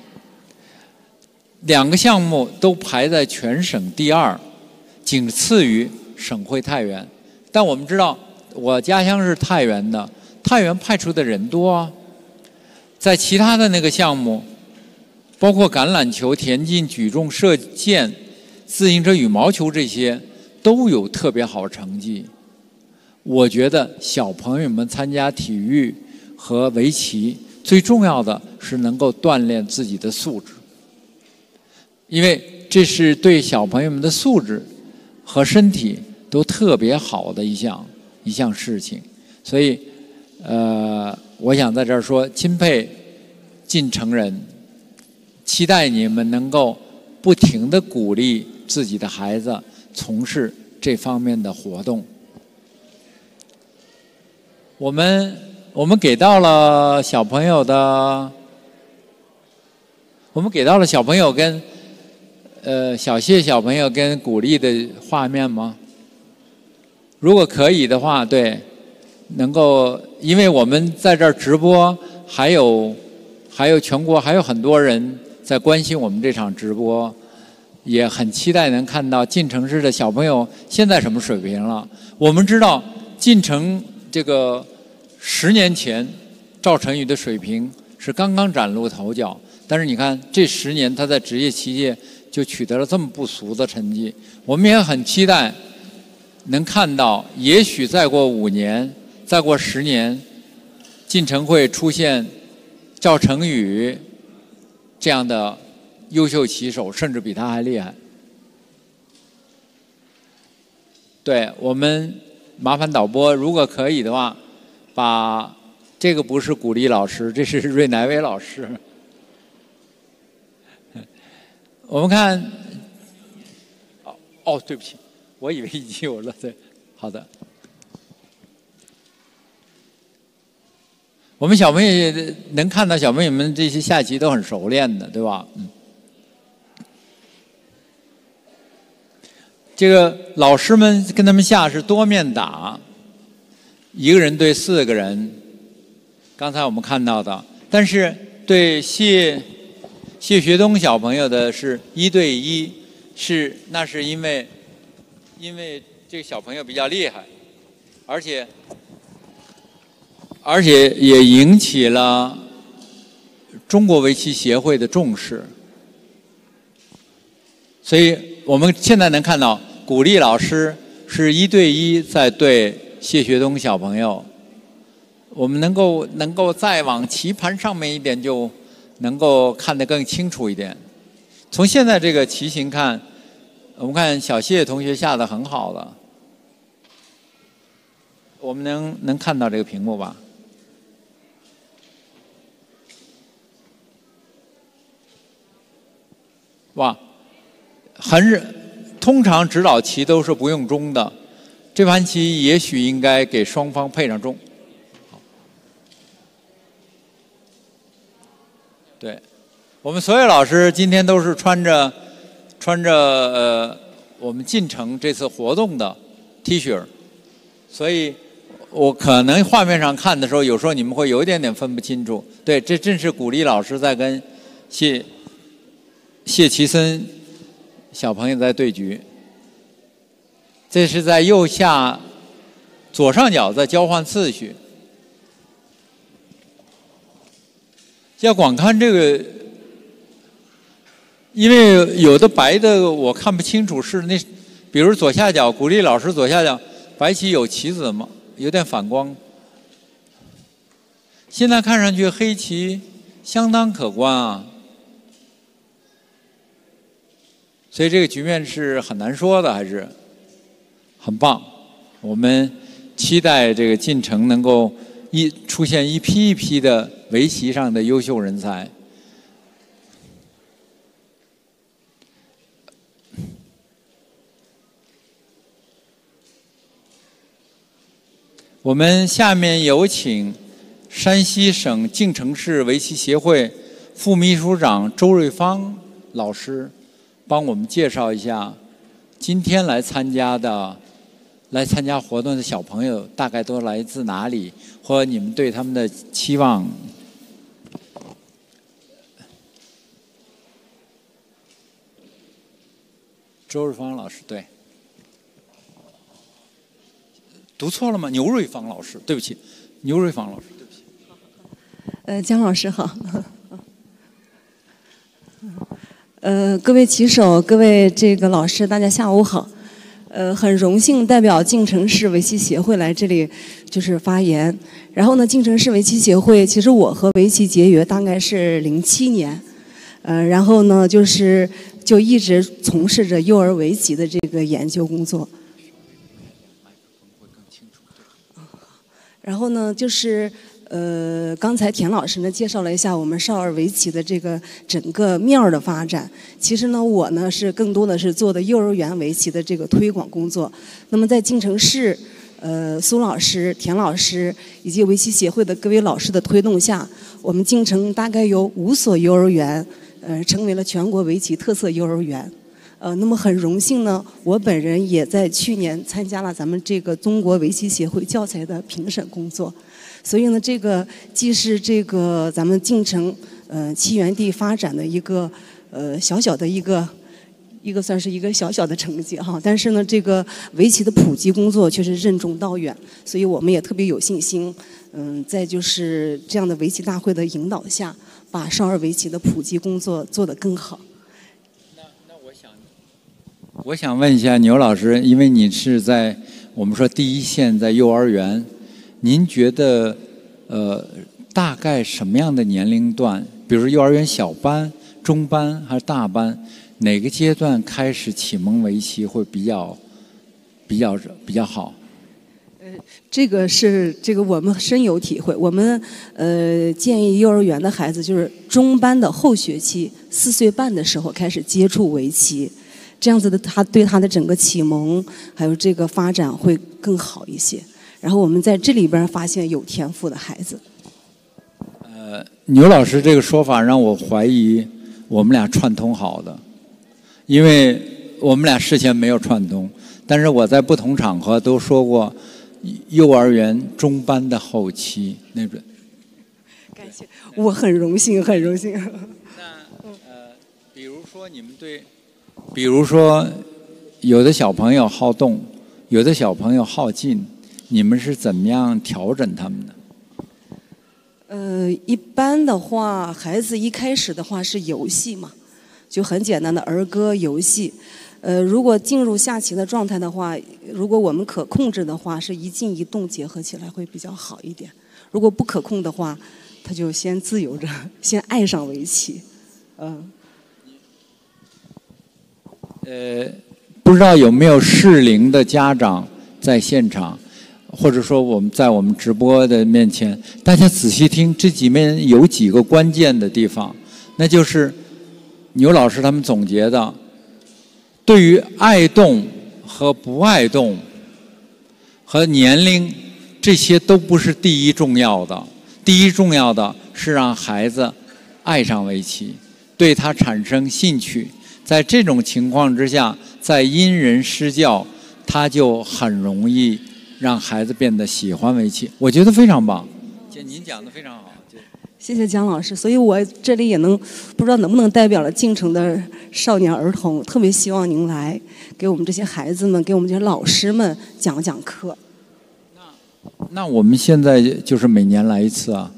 两个项目都排在全省第二，仅次于省会太原。但我们知道，我家乡是太原的，太原派出的人多啊。在其他的那个项目，包括橄榄球、田径、举重、射箭、自行车、羽毛球这些，都有特别好成绩。我觉得小朋友们参加体育和围棋，最重要的是能够锻炼自己的素质，因为这是对小朋友们的素质和身体都特别好的一项一项事情。所以，呃，我想在这儿说，钦佩晋城人，期待你们能够不停地鼓励自己的孩子从事这方面的活动。我们我们给到了小朋友的，我们给到了小朋友跟呃小谢小朋友跟鼓励的画面吗？如果可以的话，对，能够，因为我们在这儿直播，还有还有全国还有很多人在关心我们这场直播，也很期待能看到晋城市的小朋友现在什么水平了。我们知道晋城这个十年前赵晨宇的水平是刚刚崭露头角，但是你看这十年他在职业棋界就取得了这么不俗的成绩。我们也很期待能看到，也许再过五年再过十年，晋城会出现赵晨宇这样的优秀棋手，甚至比他还厉害。对，我们麻烦导播，如果可以的话，把这个不是古力老师，这是芮乃伟老师。我们看，哦哦，对不起，我以为已经有了。对，好的。我们小朋友能看到小朋友们这些下棋都很熟练的，对吧？嗯。这个老师们跟他们下是多面打，一个人对四个人，刚才我们看到的。但是对谢谢学东小朋友的是一对一，是那是因为因为这个小朋友比较厉害，而且而且也引起了中国围棋协会的重视。所以我们现在能看到，古力老师是一对一在对谢学东小朋友。我们能够能够再往棋盘上面一点，就能够看得更清楚一点。从现在这个棋形看，我们看小谢同学下得很好了。我们能能看到这个屏幕吧？哇，很通常指导棋都是不用中的，这盘棋也许应该给双方配上中。对，我们所有老师今天都是穿着穿着呃我们晋城这次活动的 T 恤，所以我可能画面上看的时候，有时候你们会有一点点分不清楚。对，这正是古力老师在跟谢谢其森小朋友在对局。这是在右下左上角在交换次序。要光看这个，因为有的白的我看不清楚是那，比如左下角古力老师左下角白棋有棋子吗？有点反光。现在看上去黑棋相当可观啊， 所以这个局面是很难说的，还是很棒。我们期待这个进程能够一出现一批一批的围棋上的优秀人才。我们下面有请山西省晋城市围棋协会副秘书长周瑞芳老师帮我们介绍一下今天来参加的来参加活动的小朋友大概都来自哪里，或者你们对他们的期望。周瑞芳老师，对。读错了吗？牛瑞芳老师，对不起，牛瑞芳老师，对不起。 呃，姜老师好。呃，各位棋手，各位这个老师，大家下午好。呃，很荣幸代表晋城市围棋协会来这里就是发言。然后呢，晋城市围棋协会，其实我和围棋结缘大概是零七年，呃，然后呢就是就一直从事着幼儿围棋的这个研究工作。然后呢，就是呃，刚才田老师呢介绍了一下我们少儿围棋的这个整个面儿的发展。其实呢，我呢是更多的是做的幼儿园围棋的这个推广工作。那么在晋城市，呃，苏老师、田老师以及围棋协会的各位老师的推动下，我们晋城大概有五所幼儿园，呃，成为了全国围棋特色幼儿园。呃，那么很荣幸呢，我本人也在去年参加了咱们这个中国围棋协会教材的评审工作，所以呢，这个既是这个咱们晋城呃棋园地发展的一个呃小小的一个一个算是一个小小的成绩哈，但是呢，这个围棋的普及工作却是任重道远，所以我们也特别有信心，嗯，在就是这样的围棋大会的引导下，把少儿围棋的普及工作做得更好。 我想问一下牛老师，因为你是在我们说第一线，在幼儿园，您觉得呃大概什么样的年龄段，比如说幼儿园小班、中班还是大班，哪个阶段开始启蒙围棋会比较比较比较好？ 呃，这个是这个我们深有体会。我们呃建议幼儿园的孩子就是中班的后学期，四岁半的时候开始接触围棋。这样子的，他对他的整个启蒙还有这个发展会更好一些。然后我们在这里边发现有天赋的孩子。 呃，牛老师这个说法让我怀疑我们俩串通好的，因为我们俩事前没有串通，但是我在不同场合都说过幼儿园中班的后期那种。 感谢，我很荣幸，很荣幸。 那呃，比如说你们对。比如说，有的小朋友好动，有的小朋友好静，你们是怎么样调整他们的？ 呃，一般的话，孩子一开始的话是游戏嘛，就很简单的儿歌游戏。呃，如果进入下棋的状态的话，如果我们可控制的话，是一静一动结合起来会比较好一点。如果不可控的话，他就先自由着，先爱上围棋，嗯。 呃，不知道有没有适龄的家长在现场，或者说我们在我们直播的面前，大家仔细听，这里面有几个关键的地方，那就是牛老师他们总结的，对于爱动和不爱动和年龄，这些都不是第一重要的，第一重要的是让孩子爱上围棋，对他产生兴趣。在这种情况之下，再因人施教，他就很容易让孩子变得喜欢围棋。我觉得非常棒，姐您讲的非常好。 谢谢姜老师，所以我这里也能不知道能不能代表了晋城的少年儿童，特别希望您来给我们这些孩子们，给我们这些老师们讲讲课。 那那我们现在就是每年来一次啊。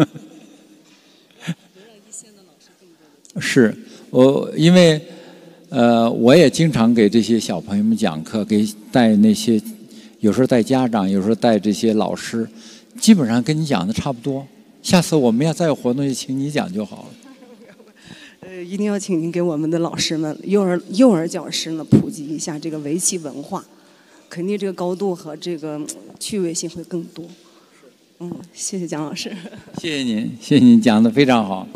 是我因为。呃，我也经常给这些小朋友们讲课，给带那些，有时候带家长，有时候带这些老师，基本上跟你讲的差不多。下次我们要再有活动，就请你讲就好了。 呃，一定要请您给我们的老师们、幼儿幼儿教师呢普及一下这个围棋文化，肯定这个高度和这个趣味性会更多。嗯，谢谢蒋老师。 谢谢您，谢谢您讲的非常好。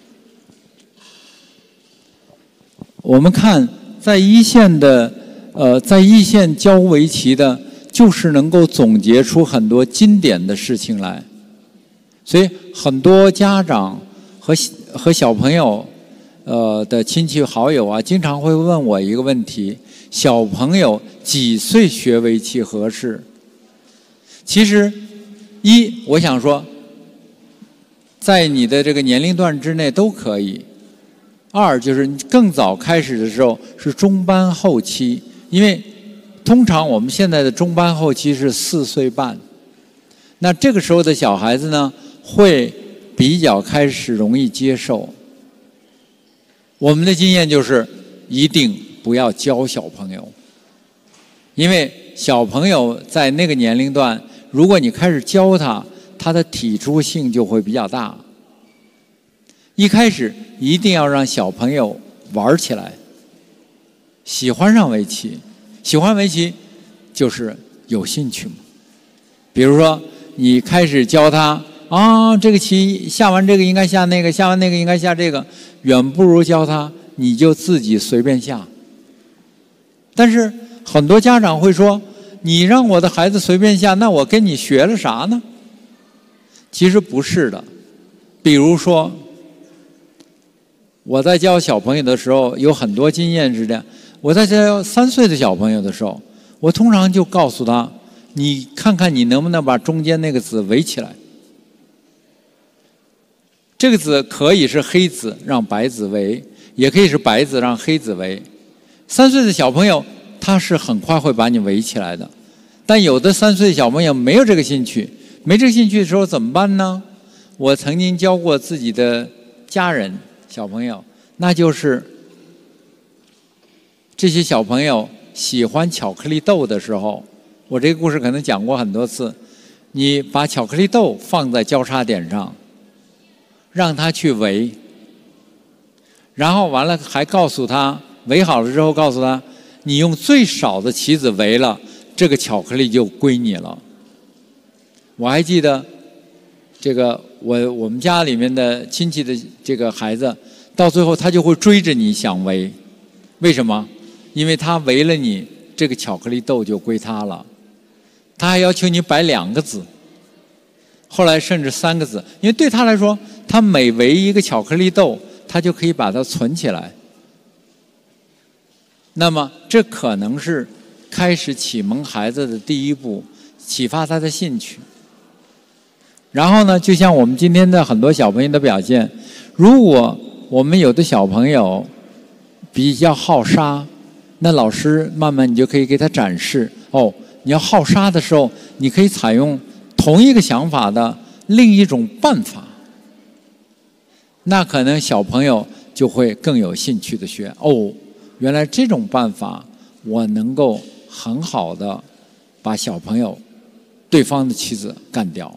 我们看在一线的，呃，在一线教围棋的，就是能够总结出很多经典的事情来。所以很多家长和和小朋友，呃的亲戚好友啊，经常会问我一个问题：小朋友几岁学围棋合适？其实，一我想说，在你的这个年龄段之内都可以。二就是你更早开始的时候是中班后期，因为通常我们现在的中班后期是四岁半，那这个时候的小孩子呢，会比较开始容易接受。我们的经验就是一定不要教小朋友，因为小朋友在那个年龄段，如果你开始教他，他的体出性就会比较大。一开始一定要让小朋友玩起来，喜欢上围棋。喜欢围棋就是有兴趣嘛。比如说你开始教他啊，这个棋下完这个应该下那个，下完那个应该下这个，远不如教他你就自己随便下。但是很多家长会说，你让我的孩子随便下，那我跟你学了啥呢？其实不是的。比如说我在教小朋友的时候，有很多经验是这样。我在教三岁的小朋友的时候，我通常就告诉他：你看看你能不能把中间那个子围起来。这个子可以是黑子让白子围，也可以是白子让黑子围。三岁的小朋友他是很快会把你围起来的，但有的三岁的小朋友没有这个兴趣，没这个兴趣的时候怎么办呢？我曾经教过自己的家人小朋友，那就是这些小朋友喜欢巧克力豆的时候，我这个故事可能讲过很多次，你把巧克力豆放在交叉点上，让他去围，然后完了还告诉他，围好了之后告诉他，你用最少的棋子围了，这个巧克力就归你了。我还记得这个我我们家里面的亲戚的这个孩子，到最后他就会追着你想围，为什么？因为他围了你，这个巧克力豆就归他了。他还要求你摆两个子，后来甚至三个子，因为对他来说，他每围一个巧克力豆，他就可以把它存起来。那么这可能是开始启蒙孩子的第一步，启发他的兴趣。然后呢，就像我们今天的很多小朋友的表现，如果我们有的小朋友比较好杀，那老师慢慢你就可以给他展示，哦，你要好杀的时候，你可以采用同一个想法的另一种办法，那可能小朋友就会更有兴趣的学。哦，原来这种办法我能够很好的把小朋友对方的棋子干掉。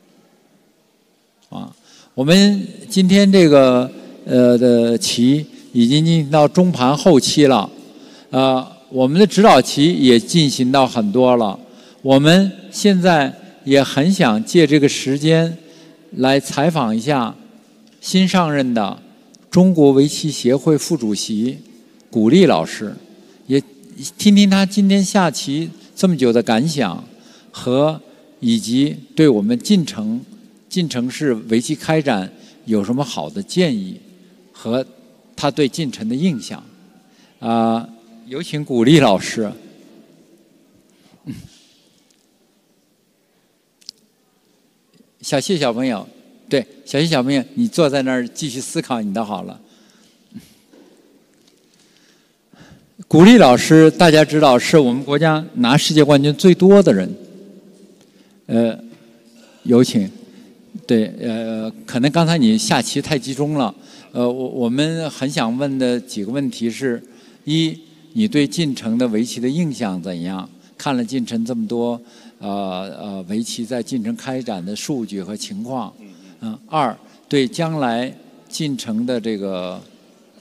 啊，我们今天这个呃的棋已经进行到中盘后期了，呃，我们的指导棋也进行到很多了。我们现在也很想借这个时间来采访一下新上任的中国围棋协会副主席古力老师，也听听他今天下棋这么久的感想，和以及对我们晋城晋城市围棋开展有什么好的建议，和他对晋城的印象。啊、呃，有请古力老师。嗯，小谢小朋友，对，小谢小朋友，你坐在那儿继续思考你的好了。古力老师，大家知道是我们国家拿世界冠军最多的人。呃，有请。对，呃，可能刚才你下棋太集中了。呃，我我们很想问的几个问题是：一，你对晋城的围棋的印象怎样？看了晋城这么多，呃呃，围棋在晋城开展的数据和情况。嗯。二，对将来晋城的这个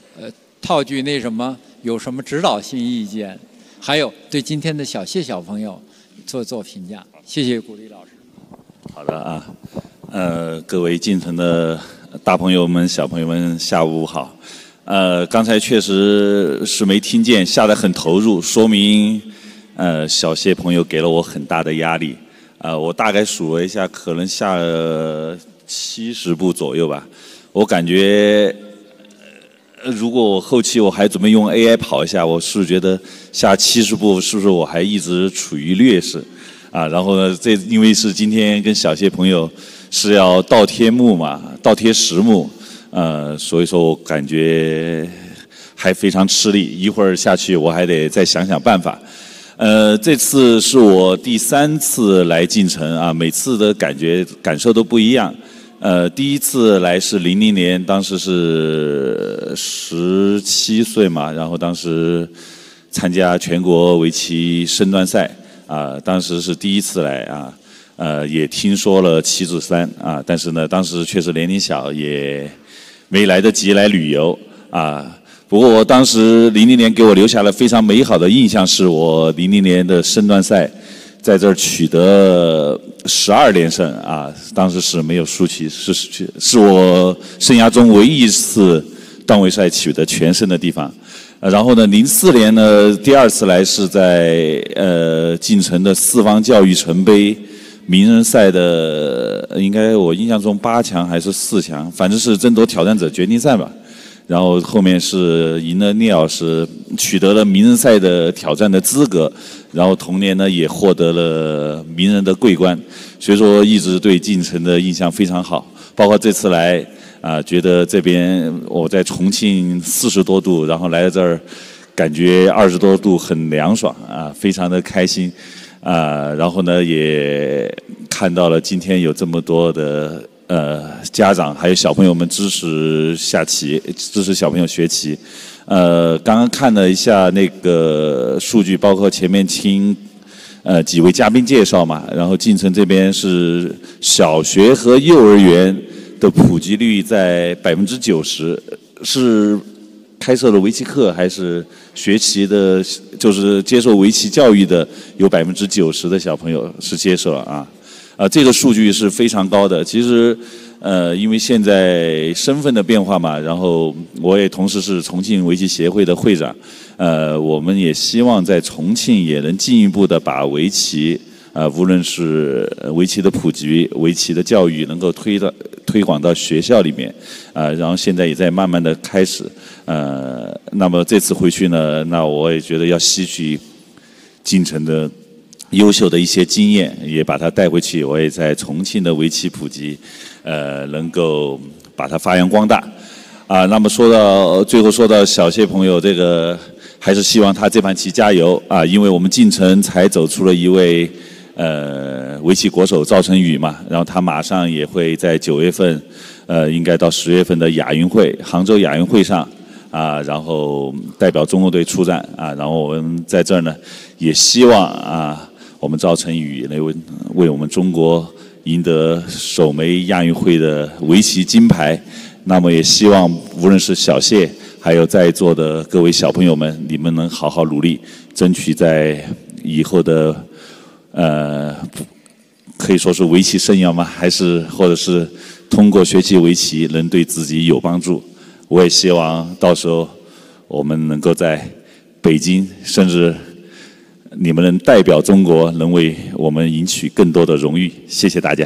套句那什么有什么指导性意见，还有对今天的小谢小朋友做做评价。谢谢古力老师。 好的啊，呃，各位进城的大朋友们、小朋友们，下午好。呃，刚才确实是没听见，下得很投入，说明呃小谢朋友给了我很大的压力。呃，我大概数了一下，可能下了七十步左右吧。我感觉，呃，如果我后期我还准备用 A I 跑一下，我是觉得下七十步是不是我还一直处于劣势？啊，然后呢，这因为是今天跟小谢朋友是要倒贴木嘛，倒贴实木。呃，所以说我感觉还非常吃力，一会儿下去我还得再想想办法。呃，这次是我第三次来进城啊，每次的感觉感受都不一样。呃，第一次来是零零年，当时是十七岁嘛，然后当时参加全国围棋申段赛啊，当时是第一次来啊，呃，也听说了棋子山啊，但是呢，当时确实年龄小，也没来得及来旅游啊。不过我当时零零年给我留下了非常美好的印象，是我零零年的申段赛，在这儿取得十二连胜啊，当时是没有输棋，是是是我生涯中唯一一次段位赛取得全胜的地方。然后呢，零四年呢，第二次来是在呃进城的四方教育城杯名人赛的，应该我印象中八强还是四强，反正是争夺挑战者决定赛吧。然后后面是赢了聂老师，取得了名人赛的挑战的资格，然后同年呢也获得了名人的桂冠，所以说一直对进城的印象非常好。包括这次来啊、呃，觉得这边我在重庆四十多度，然后来到这儿，感觉二十多度很凉爽啊，非常的开心啊、呃。然后呢也看到了今天有这么多的。呃，家长还有小朋友们支持下棋，支持小朋友学棋。呃，刚刚看了一下那个数据，包括前面听呃几位嘉宾介绍嘛，然后进城这边是小学和幼儿园的普及率在百分之九十，是开设了围棋课还是学习的，就是接受围棋教育的有百分之九十的小朋友是接受了啊。啊，这个数据是非常高的。其实，呃，因为现在身份的变化嘛，然后我也同时是重庆围棋协会的会长，呃，我们也希望在重庆也能进一步的把围棋，啊、呃，无论是围棋的普及、围棋的教育，能够推到推广到学校里面，啊、呃，然后现在也在慢慢的开始，呃，那么这次回去呢，那我也觉得要吸取进城的优秀的一些经验，也把它带回去。我也在重庆的围棋普及，呃，能够把它发扬光大。啊，那么说到最后，说到小谢朋友，这个还是希望他这盘棋加油啊！因为我们进城才走出了一位呃围棋国手赵晨宇嘛，然后他马上也会在九月份，呃，应该到十月份的亚运会，杭州亚运会上。啊，然后代表中国队出战啊，然后我们在这儿呢，也希望啊，我们赵晨宇能为为我们中国赢得首枚亚运会的围棋金牌。那么也希望无论是小谢，还有在座的各位小朋友们，你们能好好努力，争取在以后的呃，可以说是围棋生涯吗？还是或者是通过学习围棋能对自己有帮助？我也希望到时候我们能够在北京，甚至你们能代表中国，能为我们赢取更多的荣誉。谢谢大家。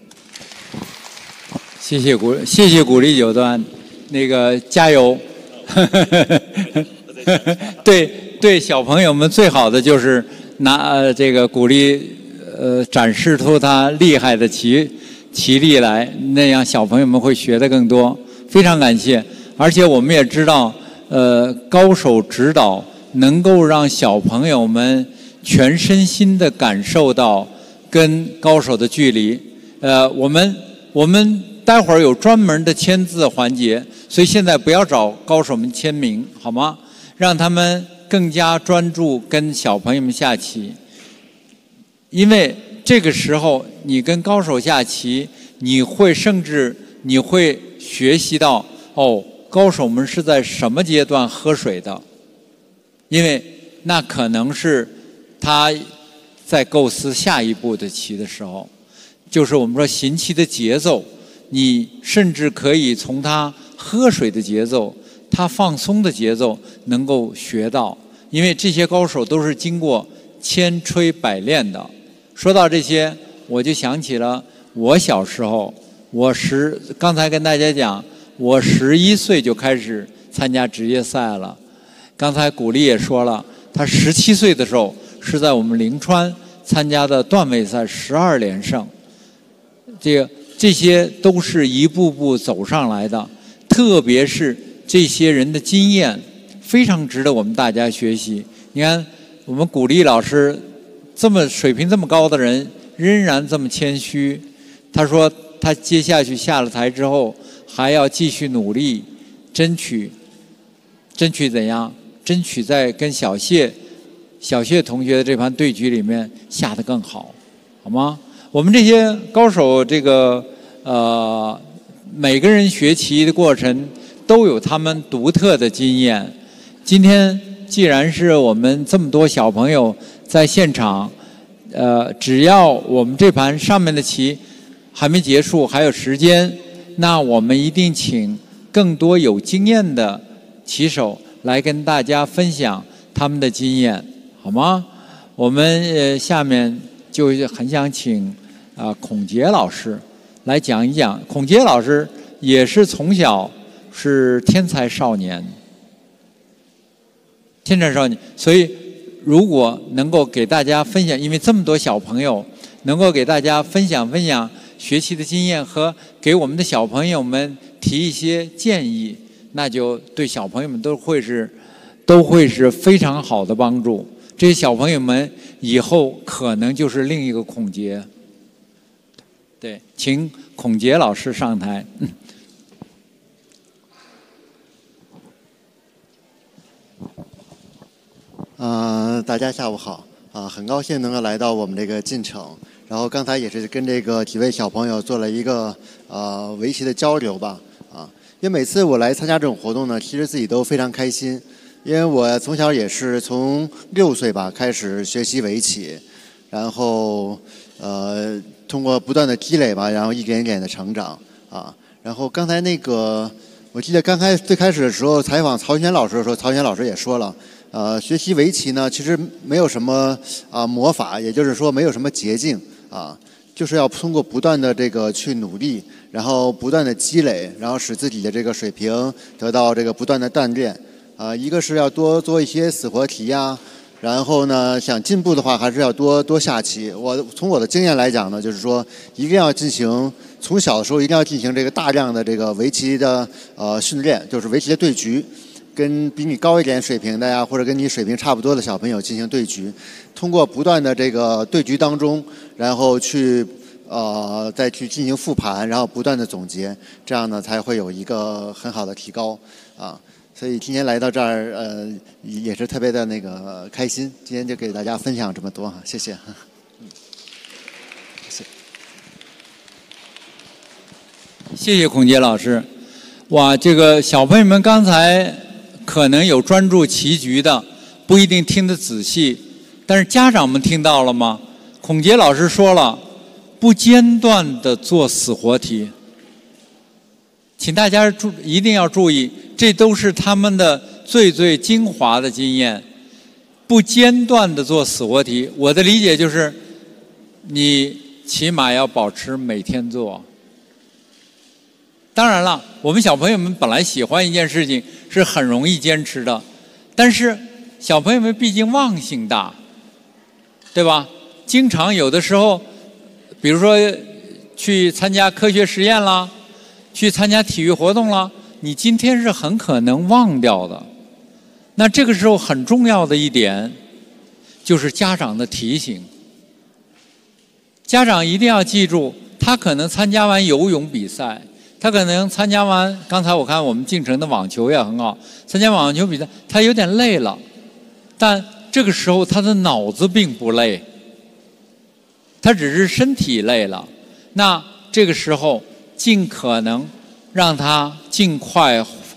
谢谢鼓，谢谢鼓励九段，那个加油。对对，小朋友们最好的就是拿、呃、这个鼓励，呃，展示出他厉害的棋棋力来，那样小朋友们会学得更多。非常感谢。而且我们也知道，呃，高手指导能够让小朋友们全身心地感受到跟高手的距离。呃，我们我们待会儿有专门的签字环节，所以现在不要找高手们签名，好吗？让他们更加专注跟小朋友们下棋。因为这个时候你跟高手下棋，你会甚至你会学习到哦。 高手们是在什么阶段喝水的，因为那可能是他在构思下一步的棋的时候，就是我们说行棋的节奏，你甚至可以从他喝水的节奏，他放松的节奏能够学到，因为这些高手都是经过千锤百炼的。说到这些，我就想起了我小时候，我十刚才跟大家讲，我十一岁就开始参加职业赛了。刚才古丽也说了，他十七岁的时候是在我们临川参加的段位赛十二连胜。这个这些都是一步步走上来的，特别是这些人的经验非常值得我们大家学习。你看，我们古丽老师这么水平这么高的人，仍然这么谦虚。他说他接下去下了台之后，还要继续努力，争取，争取怎样？争取在跟小谢、小谢同学的这盘对局里面下得更好，好吗？我们这些高手，这个呃，每个人学棋的过程都有他们独特的经验。今天既然是我们这么多小朋友在现场，呃，只要我们这盘上面的棋还没结束，还有时间，那我们一定请更多有经验的棋手来跟大家分享他们的经验，好吗？我们呃下面就很想请啊、呃、孔杰老师来讲一讲。孔杰老师也是从小是天才少年，天才少年，所以如果能够给大家分享，因为这么多小朋友能够给大家分享分享学习的经验和给我们的小朋友们提一些建议，那就对小朋友们都会是都会是非常好的帮助。这些小朋友们以后可能就是另一个孔杰。对，请孔杰老师上台。嗯呃，大家下午好啊、呃，很高兴能够来到我们这个晋城，然后刚才也是跟这个几位小朋友做了一个呃围棋的交流吧啊，因为每次我来参加这种活动呢，其实自己都非常开心，因为我从小也是从六岁吧开始学习围棋，然后呃通过不断的积累吧，然后一点一点的成长啊，然后刚才那个我记得刚开最开始的时候采访曹轩老师的时候，曹轩老师也说了。呃，学习围棋呢，其实没有什么啊、呃、魔法，也就是说没有什么捷径啊，就是要通过不断的这个去努力，然后不断的积累，然后使自己的这个水平得到这个不断的锻炼。啊、呃，一个是要多做一些死活题呀、啊，然后呢，想进步的话，还是要多多下棋。我从我的经验来讲呢，就是说一定要进行从小的时候一定要进行这个大量的这个围棋的呃训练，就是围棋的对局。跟比你高一点水平的呀，或者跟你水平差不多的小朋友进行对局，通过不断的这个对局当中，然后去呃再去进行复盘，然后不断的总结，这样呢才会有一个很好的提高啊。所以今天来到这儿，呃也是特别的那个开心。今天就给大家分享这么多，谢谢。 谢谢，谢谢孔杰老师。哇，这个小朋友们刚才可能有专注棋局的，不一定听得仔细，但是家长们听到了吗？孔杰老师说了，不间断的做死活题，请大家注一定要注意，这都是他们的最最精华的经验。不间断的做死活题，我的理解就是，你起码要保持每天做。当然了，我们小朋友们本来喜欢一件事情是很容易坚持的，但是小朋友们毕竟忘性大，对吧？经常有的时候，比如说去参加科学实验啦，去参加体育活动啦，你今天是很可能忘掉的。那这个时候很重要的一点就是家长的提醒，家长一定要记住，他可能参加完游泳比赛。他可能参加完，刚才我看我们晋城的网球也很好，参加网球比赛，他有点累了，但这个时候他的脑子并不累，他只是身体累了。那这个时候尽可能让他尽快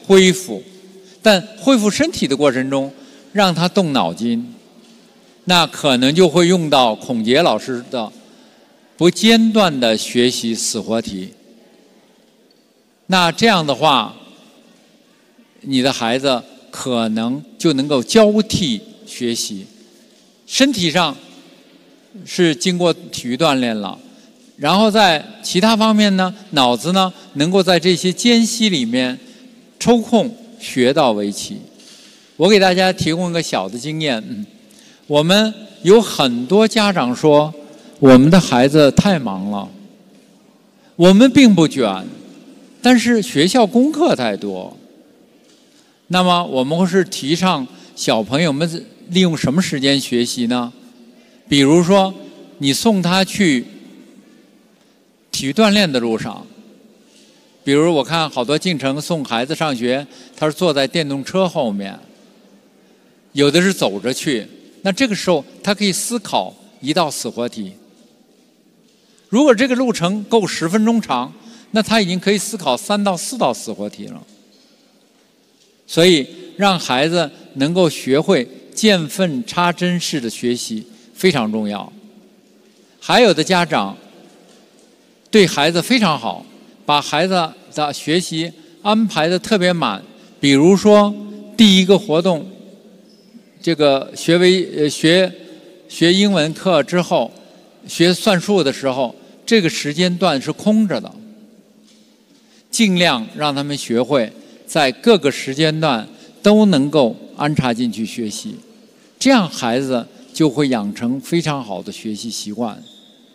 恢复，但恢复身体的过程中，让他动脑筋，那可能就会用到孔杰老师的不间断的学习死活题。那这样的话，你的孩子可能就能够交替学习，身体上是经过体育锻炼了，然后在其他方面呢，脑子呢能够在这些间隙里面抽空学到围棋。我给大家提供一个小的经验，嗯，我们有很多家长说我们的孩子太忙了，我们并不卷，但是学校功课太多。那么我们会是提倡小朋友们利用什么时间学习呢？比如说你送他去体育锻炼的路上，比如我看好多进城送孩子上学，他是坐在电动车后面，有的是走着去，那这个时候他可以思考一道死活题。如果这个路程够十分钟长，那他已经可以思考三到四道死活题了。所以让孩子能够学会见缝插针式的学习非常重要。还有的家长对孩子非常好，把孩子的学习安排的特别满。比如说第一个活动，这个学微呃学学英文课之后，学算术的时候，这个时间段是空着的，尽量让他们学会在各个时间段都能够安插进去学习，这样孩子就会养成非常好的学习习惯。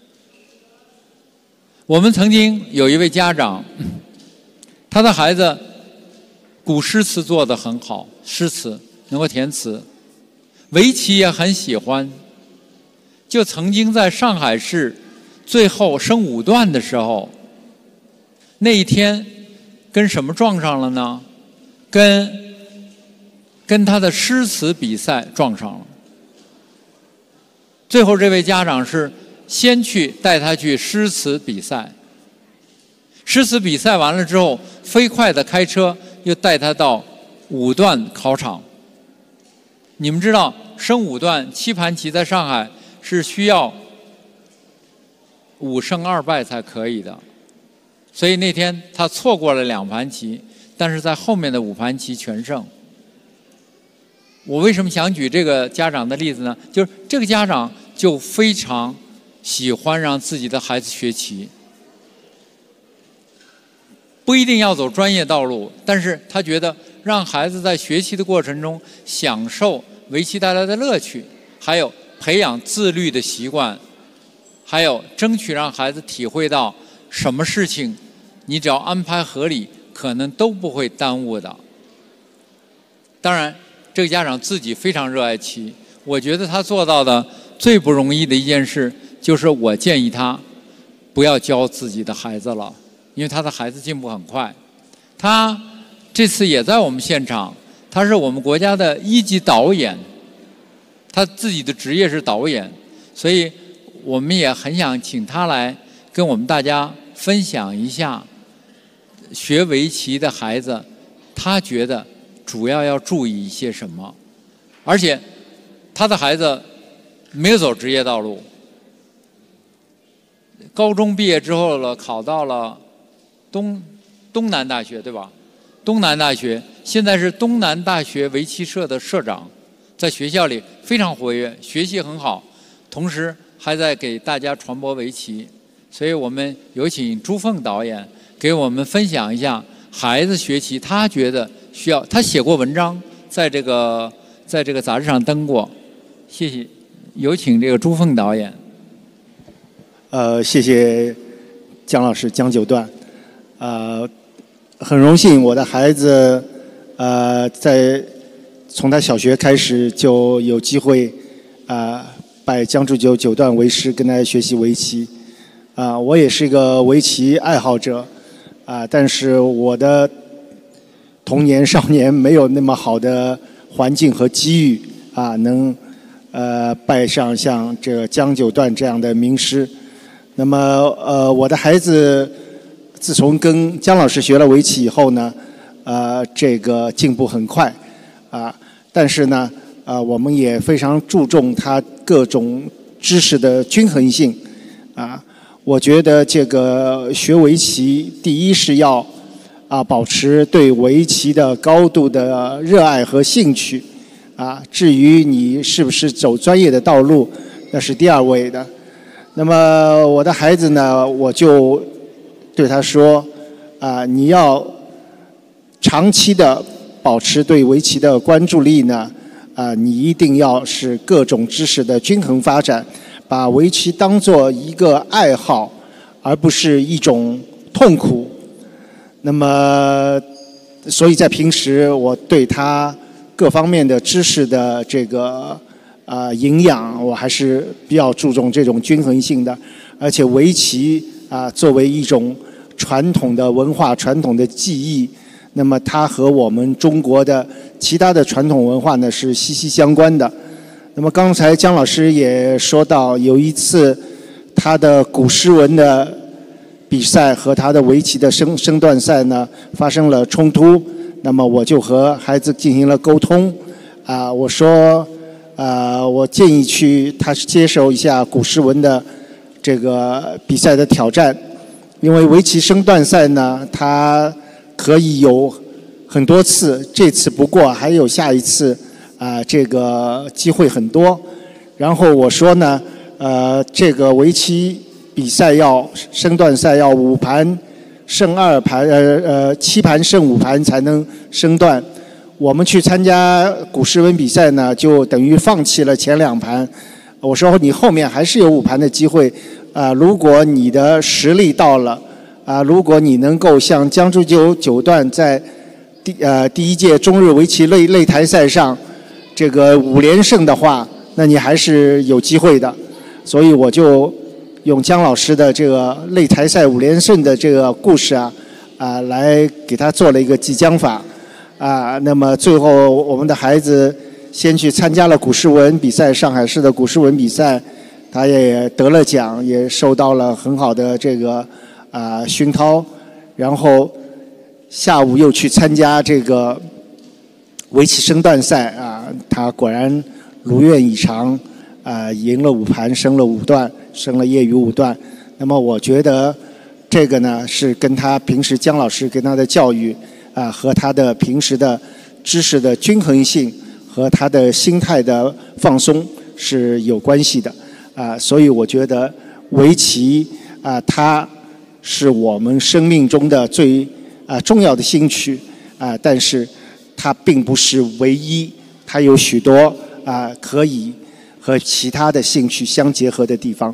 我们曾经有一位家长，他的孩子古诗词做得很好，诗词能够填词，围棋也很喜欢，就曾经在上海市最后升五段的时候，那一天跟什么撞上了呢？跟跟他的诗词比赛撞上了。最后这位家长是先去带他去诗词比赛，诗词比赛完了之后，飞快的开车又带他到五段考场。你们知道升五段七盘棋在上海是需要五胜二败才可以的，所以那天他错过了两盘棋，但是在后面的五盘棋全胜。我为什么想举这个家长的例子呢？就是这个家长就非常喜欢让自己的孩子学棋，不一定要走专业道路，但是他觉得让孩子在学习的过程中享受围棋带来的乐趣，还有培养自律的习惯，还有争取让孩子体会到什么事情你只要安排合理，可能都不会耽误的。当然这个家长自己非常热爱棋，我觉得他做到的最不容易的一件事，就是我建议他不要教自己的孩子了，因为他的孩子进步很快。他这次也在我们现场，他是我们国家的一级导演，他自己的职业是导演，所以我们也很想请他来跟我们大家分享一下学围棋的孩子，他觉得主要要注意一些什么。而且他的孩子没有走职业道路，高中毕业之后了，考到了东东南大学，对吧？东南大学现在是东南大学围棋社的社长，在学校里非常活跃，学习很好，同时还在给大家传播围棋。所以我们有请朱凤导演给我们分享一下孩子学棋，他觉得需要，他写过文章，在这个在这个杂志上登过。谢谢，有请这个朱凤导演。 呃，谢谢姜老师姜九段，呃，很荣幸我的孩子，呃，在从他小学开始就有机会，啊、呃，拜姜志九九段为师，跟他学习围棋。啊、呃，我也是一个围棋爱好者，啊、呃，但是我的童年少年没有那么好的环境和机遇啊、呃，能呃拜上像这个姜九段这样的名师。那么呃，我的孩子自从跟姜老师学了围棋以后呢， 呃，这个进步很快，啊，但是呢，呃，我们也非常注重它各种知识的均衡性，啊，我觉得这个学围棋，第一是要啊保持对围棋的高度的热爱和兴趣，啊，至于你是不是走专业的道路，那是第二位的。那么我的孩子呢，我就对他说，啊，你要长期的保持对围棋的关注力呢，啊，你一定要是各种知识的均衡发展，把围棋当作一个爱好，而不是一种痛苦。那么，所以在平时我对他各方面的知识的这个啊、呃、营养，我还是比较注重这种均衡性的。而且围棋啊、呃、作为一种传统的文化、传统的技艺，那么它和我们中国的其他的传统文化呢是息息相关的。那么刚才姜老师也说到，有一次他的古诗文的比赛和他的围棋的升升段赛呢发生了冲突，那么我就和孩子进行了沟通，啊、呃，我说，呃，我建议去他接受一下古诗文的这个比赛的挑战，因为围棋升段赛呢，它可以有很多次，这次不过还有下一次，啊、呃，这个机会很多。然后我说呢，呃，这个围棋比赛要升段赛要五盘胜二盘，呃呃七盘胜五盘才能升段。我们去参加古诗文比赛呢，就等于放弃了前两盘。我说你后面还是有五盘的机会，啊、呃，如果你的实力到了，啊、呃，如果你能够像江竹九九段在第呃第一届中日围棋擂擂台赛上这个五连胜的话，那你还是有机会的。所以我就用姜老师的这个擂台赛五连胜的这个故事啊，啊、呃，来给他做了一个记江法，啊、呃，那么最后我们的孩子先去参加了古诗文比赛，上海市的古诗文比赛，他也得了奖，也受到了很好的这个啊、呃、熏陶，然后下午又去参加这个围棋升段赛啊，他果然如愿以偿。啊、呃，赢了五盘，升了五段，升了业余五段。那么我觉得这个呢，是跟他平时姜老师跟他的教育啊、呃，和他的平时的知识的均衡性和他的心态的放松是有关系的啊、呃。所以我觉得围棋啊、呃，它是我们生命中的最啊、呃、重要的兴趣啊、呃，但是它并不是唯一，它有许多啊、呃、可以和其他的兴趣相结合的地方。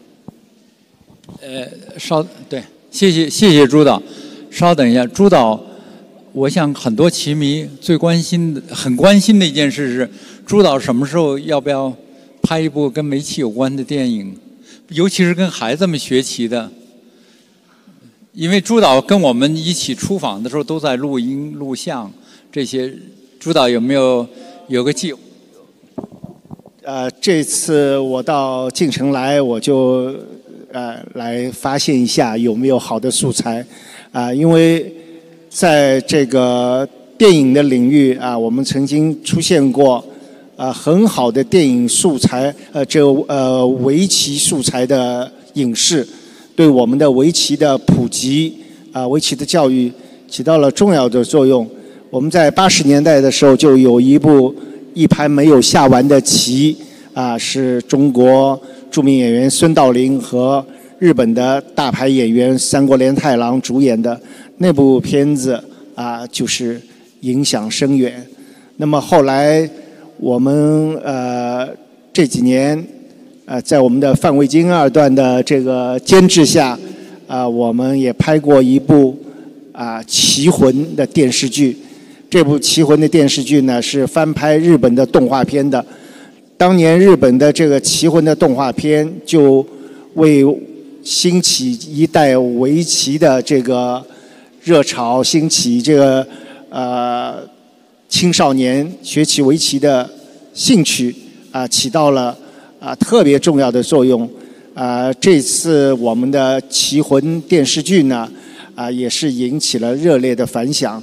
呃，稍对，谢谢谢谢朱导。稍等一下，朱导，我想很多棋迷最关心的、很关心的一件事是，朱导什么时候要不要拍一部跟围棋有关的电影，尤其是跟孩子们学棋的。因为朱导跟我们一起出访的时候都在录音、录像这些，朱导有没有有个计划？ 呃，这次我到晋城来，我就呃来发现一下有没有好的素材啊、呃，因为在这个电影的领域啊、呃，我们曾经出现过啊、呃、很好的电影素材，呃，这个呃围棋素材的影视，对我们的围棋的普及啊、呃、围棋的教育起到了重要的作用。我们在八十年代的时候就有一部一盘没有下完的棋啊，是中国著名演员孙道临和日本的大牌演员三国连太郎主演的那部片子啊，就是影响深远。那么后来我们呃这几年呃在我们的范卫京二段的这个监制下啊，我们也拍过一部啊《棋魂》的电视剧。这部《棋魂》的电视剧呢，是翻拍日本的动画片的。当年日本的这个《棋魂》的动画片，就为兴起一代围棋的这个热潮，兴起这个呃青少年学习围棋的兴趣啊、呃，起到了啊、呃、特别重要的作用。啊、呃，这次我们的《棋魂》电视剧呢，啊、呃、也是引起了热烈的反响。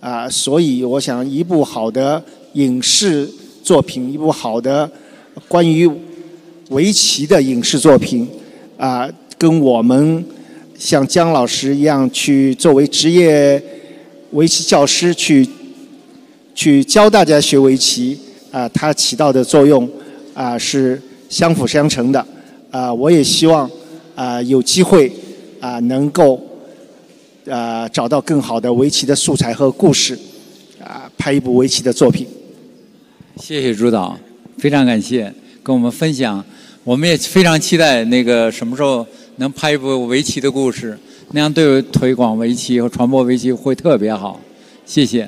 啊，所以我想一部好的影视作品，一部好的关于围棋的影视作品，啊，跟我们像姜老师一样去作为职业围棋教师去去教大家学围棋，啊，它起到的作用啊是相辅相成的。啊，我也希望啊有机会啊能够啊找到更好的围棋的素材和故事，啊拍一部围棋的作品。 谢谢朱导，非常感谢跟我们分享，我们也非常期待那个什么时候能拍一部围棋的故事，那样对推广围棋和传播围棋会特别好。谢谢。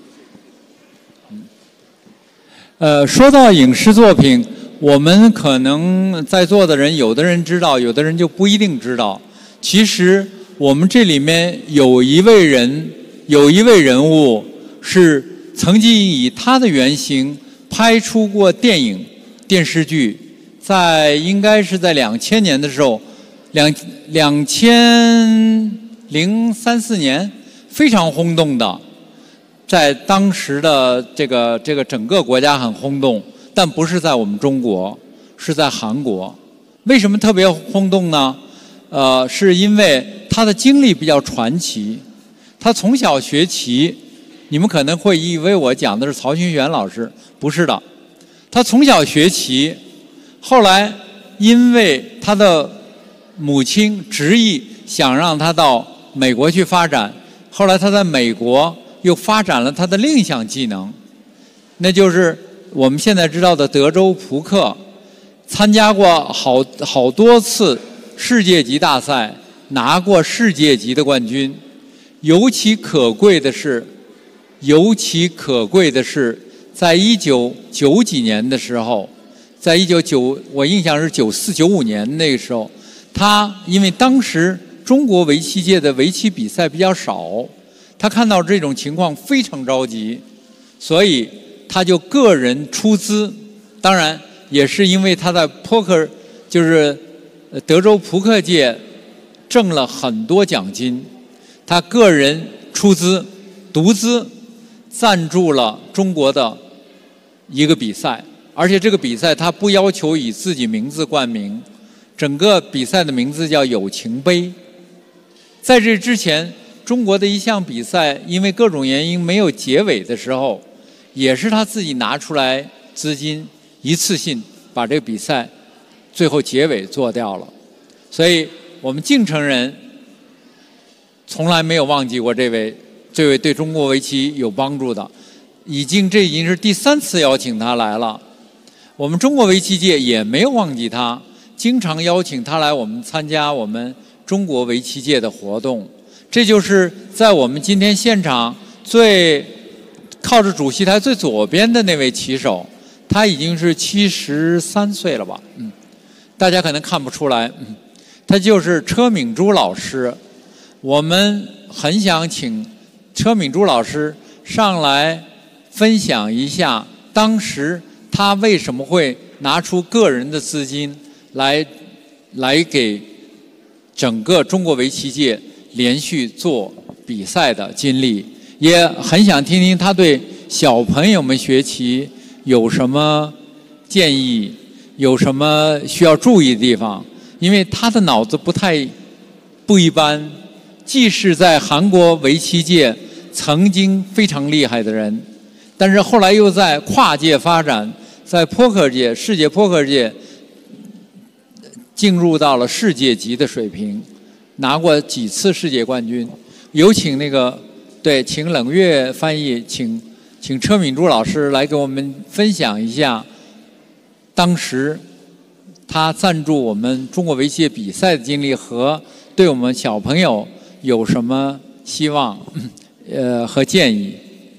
呃，说到影视作品，我们可能在座的人，有的人知道，有的人就不一定知道。其实我们这里面有一位人，有一位人物是曾经以他的原型拍出过电影、电视剧，在应该是在两千年的时候，两两千零三四年非常轰动的，在当时的这个这个整个国家很轰动。但不是在我们中国，是在韩国。为什么特别轰动呢？呃，是因为他的经历比较传奇。他从小学棋，你们可能会以为我讲的是曹勋元老师，不是的。他从小学棋，后来因为他的母亲执意想让他到美国去发展，后来他在美国又发展了他的另一项技能，那就是我们现在知道的德州扑克，参加过好好多次世界级大赛，拿过世界级的冠军。尤其可贵的是，尤其可贵的是，在一九九几年的时候，在一九九，我印象是九四九五年那个时候，他因为当时中国围棋界的围棋比赛比较少，他看到这种情况非常着急，所以他就个人出资，当然也是因为他在扑克，就是德州扑克界挣了很多奖金，他个人出资、独资赞助了中国的一个比赛，而且这个比赛他不要求以自己名字冠名，整个比赛的名字叫友情杯。在这之前，中国的一项比赛因为各种原因没有结尾的时候，也是他自己拿出来资金，一次性把这个比赛最后结尾做掉了。所以我们晋城人从来没有忘记过这位这位对中国围棋有帮助的，已经这已经是第三次邀请他来了。我们中国围棋界也没有忘记他，经常邀请他来我们参加我们中国围棋界的活动。这就是在我们今天现场最靠着主席台最左边的那位棋手，他已经是七十三岁了吧？嗯，大家可能看不出来，嗯，他就是车敏珠老师。我们很想请车敏珠老师上来分享一下，当时他为什么会拿出个人的资金来来给整个中国围棋界连续做比赛的经历。也很想听听他对小朋友们学棋有什么建议，有什么需要注意的地方。因为他的脑子不太不一般，既是在韩国围棋界曾经非常厉害的人，但是后来又在跨界发展，在扑克界、世界扑克界进入到了世界级的水平，拿过几次世界冠军。有请那个。对，请冷月翻译，请请车敏珠老师来给我们分享一下，当时他赞助我们中国围棋比赛的经历和对我们小朋友有什么希望，呃和建议。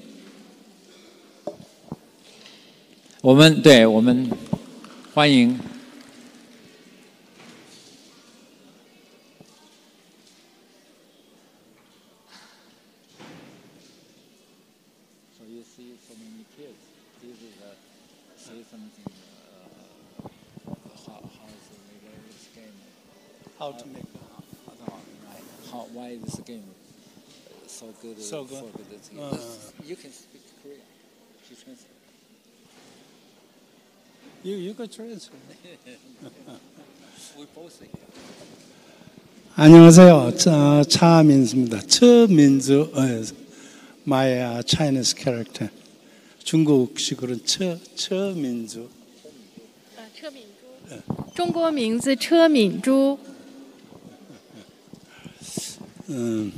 我们对我们欢迎。 How to make how why this game so good. So good. For good thing. Uh. You can speak Korean. You translate. You you could translate. We both say. 안녕하세요. 차, 차민수입니다. 처민수. My uh, Chinese character. 중국식으로는 처 처민수. 中国名字车敏珠。 음.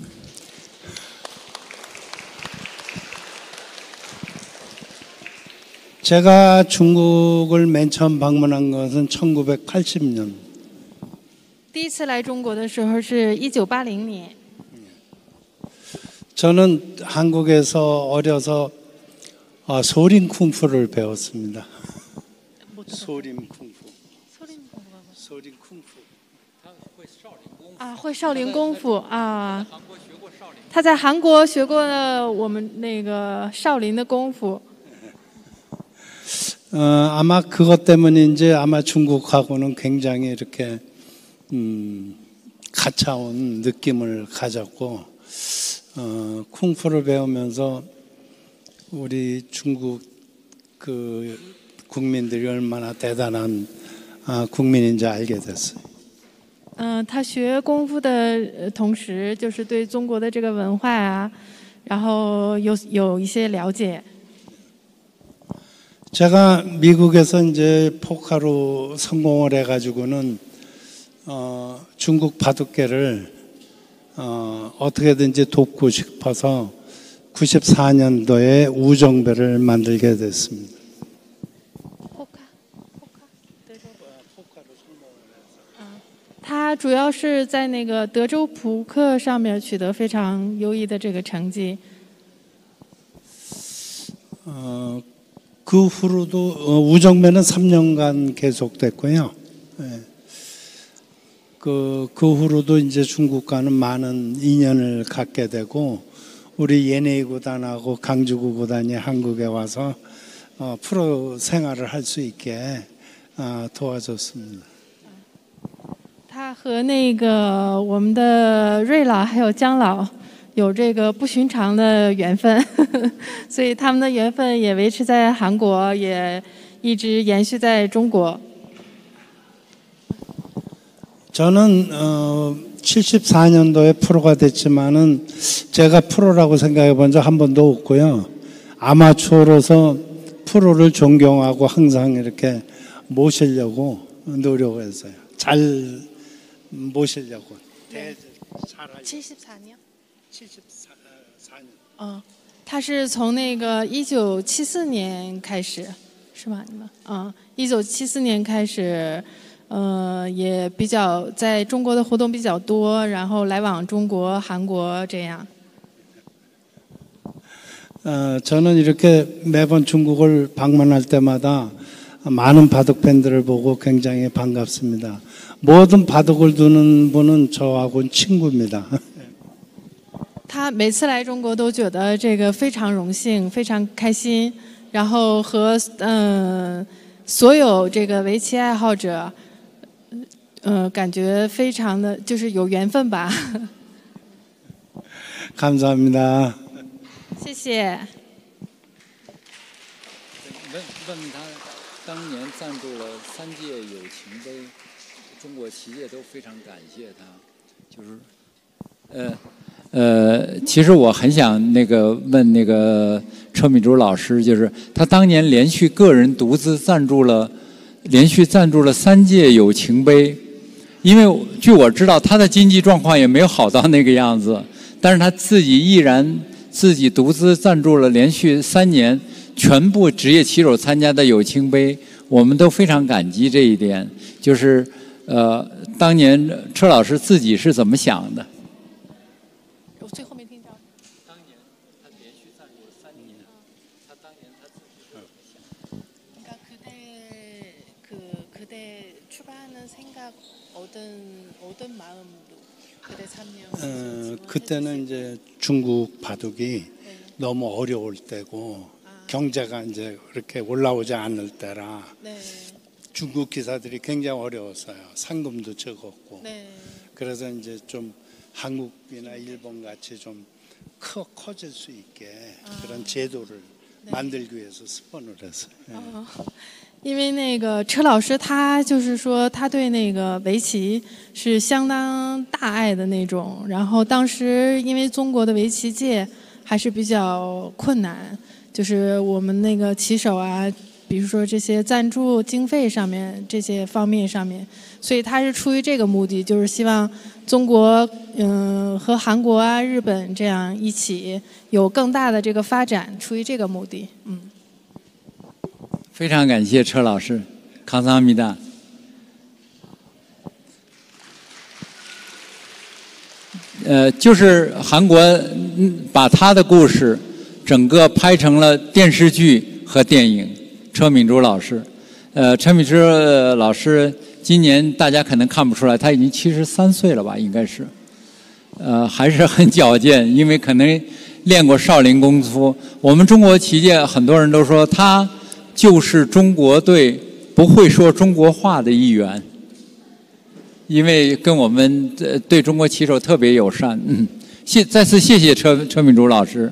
제가 중국을 맨 처음 방문한 것은 천구백팔십 년. 第一次来中国的时候是一九八零年。 저는 한국에서 어려서 어, 소림 쿵푸를 배웠습니다. 소림 쿵푸. 소림 쿵푸. 啊，会少林功夫啊！他在韩国学过我们那个少林的功夫。 어, 아마 그것 때문인지 아마 중국하고는 굉장히 이렇게 음, 가차운 느낌을 가졌고 어, 쿵푸를 배우면서 우리 중국 그 국민들이 얼마나 대단한 아, 국민인지 알게 됐어요. 嗯，他学功夫的同时，就是对中国的这个文化啊，然后有有一些了解。 제가 미국에서 이제 포카로 성공을 해가지고는 어, 중국 바둑계를 어, 어떻게든지 돕고 싶어서 구십사 년도에 우정배를 만들게 됐습니다. 他主要是在那个德州扑克上面取得非常优异的这个成绩。 어, 그 후로도 어, 우정배는 삼 년간 계속됐고요. 예. 그, 그 후로도 이제 중국과는 많은 인연을 갖게 되고 우리 예네이 구단하고 강주구 구단이 한국에 와서 어, 프로 생활을 할 수 있게 어, 도와줬습니다. 他和那个我们的瑞老还有姜老有这个不寻常的缘分，所以他们的缘分也维持在韩国，也一直延续在中国。 저는 어, 칠십사 년도에 프로가 됐지만은 제가 프로라고 생각해 본 적 한 번도 없고요. 아마추어로서 프로를 존경하고 항상 이렇게 모시려고 노력했어요. 잘 모시려고. 칠십사 년。 칠십사 년。 嗯，他是从那个一九七四年开始，是吧？你们，嗯，一九七四年开始。 呃，也比较在中国的活动比较多，然后来往中国、韩国这样。 어, 저는 이렇게 매번 중국을 방문할 때마다 많은 바둑 팬들을 보고 굉장히 반갑습니다. 모든 바둑을 두는 분은 저하고는 친구입니다. 他每次来中国都觉得这个非常荣幸，非常开心，然后和嗯、呃、所有这个围棋爱好者。 呃，感觉非常的就是有缘分吧。 감사합니다。 谢谢。 问问他，当年赞助了三届友情杯，中国棋界都非常感谢他。就是，呃呃，其实我很想那个问那个车敏珠老师，就是他当年连续个人独自赞助了，连续赞助了三届友情杯。 因为据我知道，他的经济状况也没有好到那个样子，但是他自己毅然自己独资赞助了连续三年全部职业棋手参加的友情杯，我们都非常感激这一点。就是呃，当年车老师自己是怎么想的？ 我最后没听着。 当年他连续赞助了三年，他当年他自己是怎么想？ 그러니까 그때 그 그때 출발하는 생각. 어떤 어떤 마음으로 그때 참여? 어, 그때는 이제 중국 바둑이 네. 너무 어려울 때고 아. 경제가 이제 그렇게 올라오지 않을 때라 네. 중국 기사들이 굉장히 어려웠어요. 상금도 적었고 네. 그래서 이제 좀 한국이나 일본 같이 좀 커 커질 수 있게 그런 제도를 만들기 위해서 스폰을 했어요. 어因为那个车老师他就是说他对那个围棋是相当大爱的那种，然后当时因为中国的围棋界还是比较困难，就是我们那个棋手啊，比如说这些赞助经费上面这些方面上面，所以他是出于这个目的，就是希望中国嗯和韩国啊、日本这样一起有更大的这个发展，出于这个目的，嗯。 非常感谢车老师，康桑阿弥达。呃，就是韩国把他的故事整个拍成了电视剧和电影。车敏珠老师，呃，车敏珠老师今年大家可能看不出来，他已经七十三岁了吧，应该是，呃，还是很矫健，因为可能练过少林功夫。我们中国棋界很多人都说他就是中国队不会说中国话的一员，因为跟我们对中国棋手特别友善。嗯，谢再次谢谢车车敏珠老师。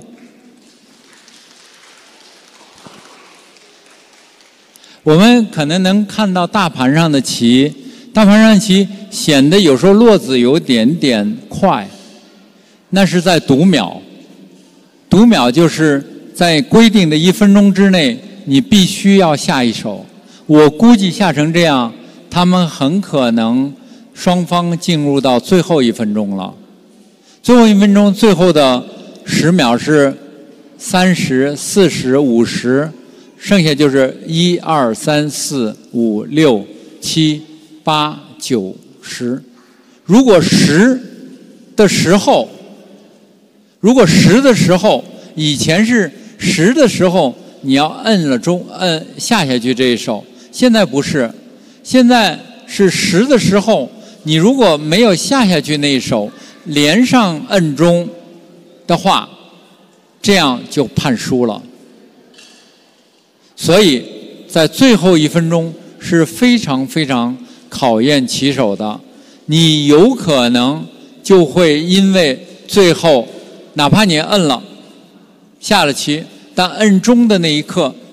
我们可能能看到大盘上的棋，大盘上的棋显得有时候落子有点点快，那是在读秒。读秒就是在规定的一分钟之内，你必须要下一手。我估计下成这样，他们很可能双方进入到最后一分钟了。最后一分钟，最后的十秒是三十、四十、五十。剩下就是一二三四五六七八九十。如果十的时候，如果十的时候，以前是十的时候，你要摁了中摁下下去这一手，现在不是，现在是十的时候，你如果没有下下去那一手，连上摁中的话，这样就判输了。所以在最后一分钟是非常非常考验棋手的，你有可能就会因为最后哪怕你摁了下了棋，但摁中的那一刻